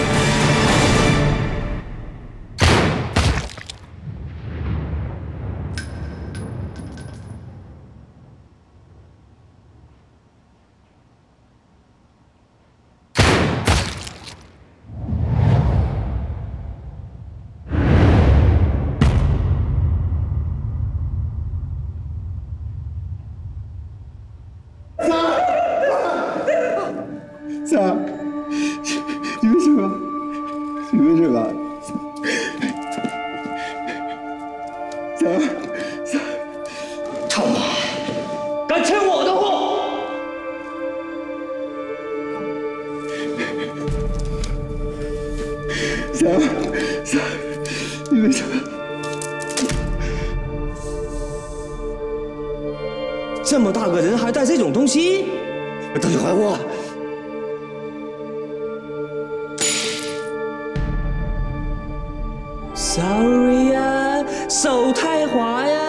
三，你为什么？你为什么？三三， 操妈！敢欠我的货！ 三三，你为什么？ 这么大个人还带这种东西？ 东西还我！ Sorry 呀，手太滑呀。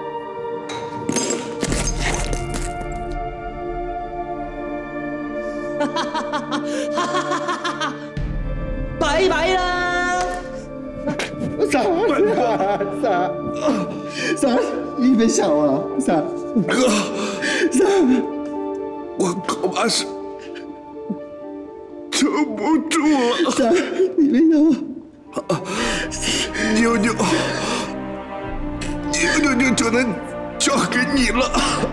哈哈哈哈哈哈！拜拜啦！ 三三三，你别想我了，三哥， 三， 我恐怕是撑不住了。 三，你别想我。 妞妞，妞妞就能交给你了，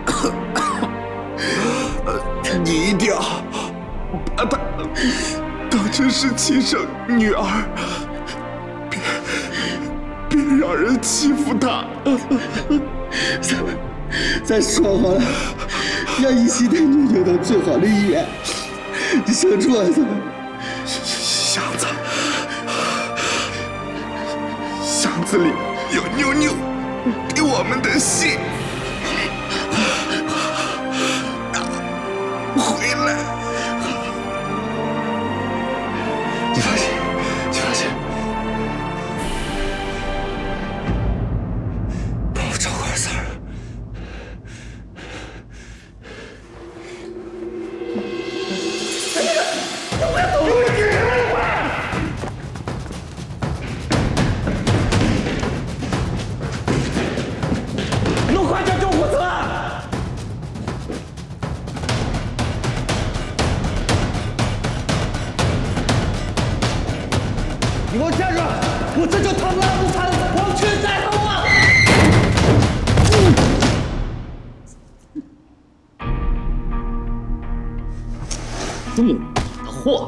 你一定要把她当成是亲生女儿，别别让让人欺负他。 咱咱说好了，要一起带妞妞到最好的医院。你想住啊？咱们箱子，箱子里有妞妞给我们的信。回来。 你放心，你放心。帮我照顾二三儿。 我要走了，你人了快！ 弄快叫救护车！ 你给我站住！ 我这就他妈不惨，王权在后啊！ 动你的货！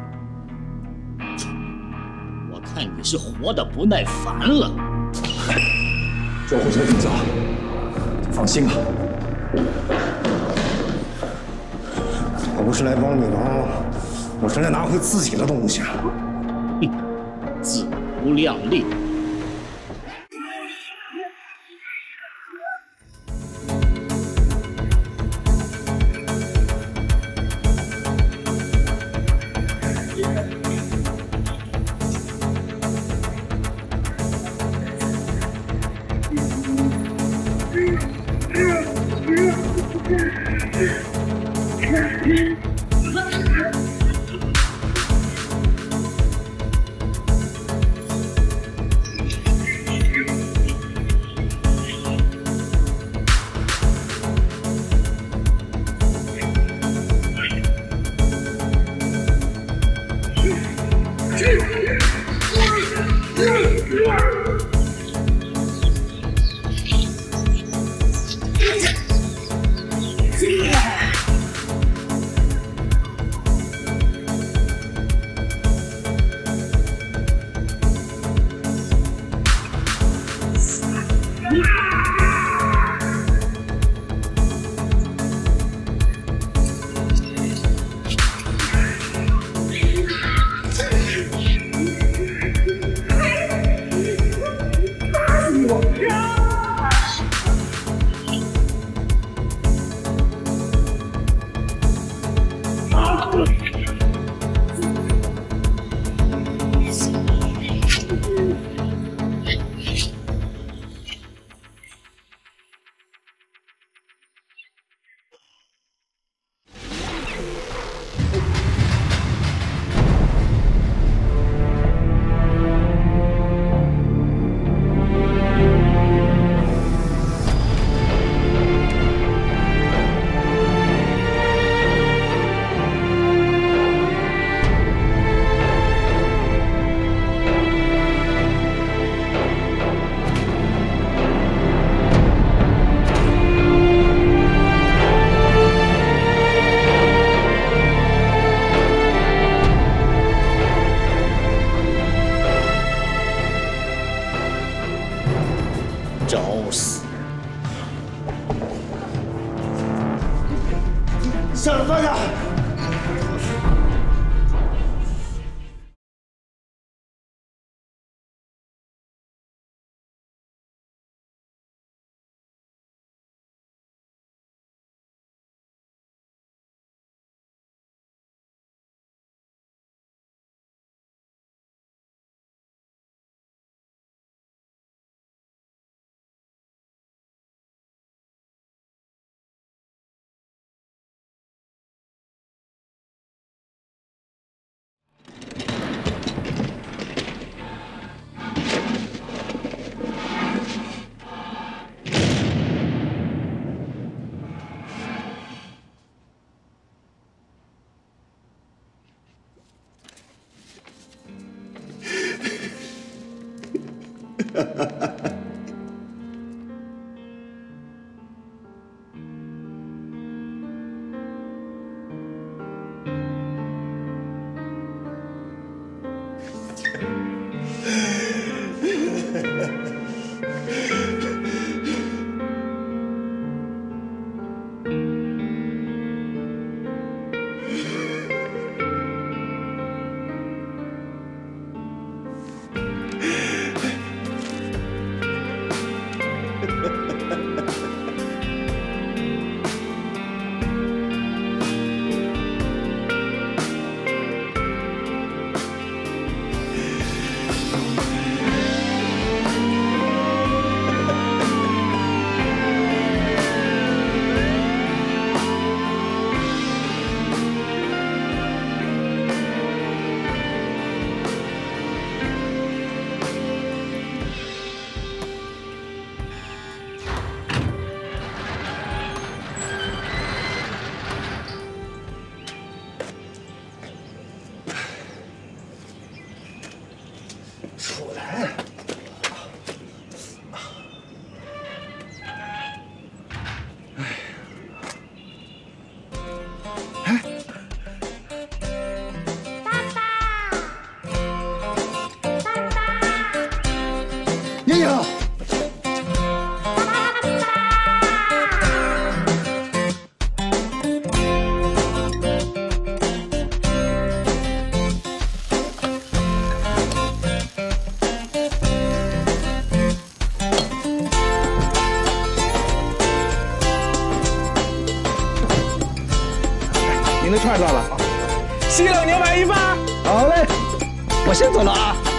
我看你是活得不耐烦了。 救护车警察，放心吧。 我不是来帮你的啊，我是来拿回自己的东西。 哼，自不量力。找死！ 下来，放下！ 那串算了。西冷牛排一份。好嘞，我先走了啊。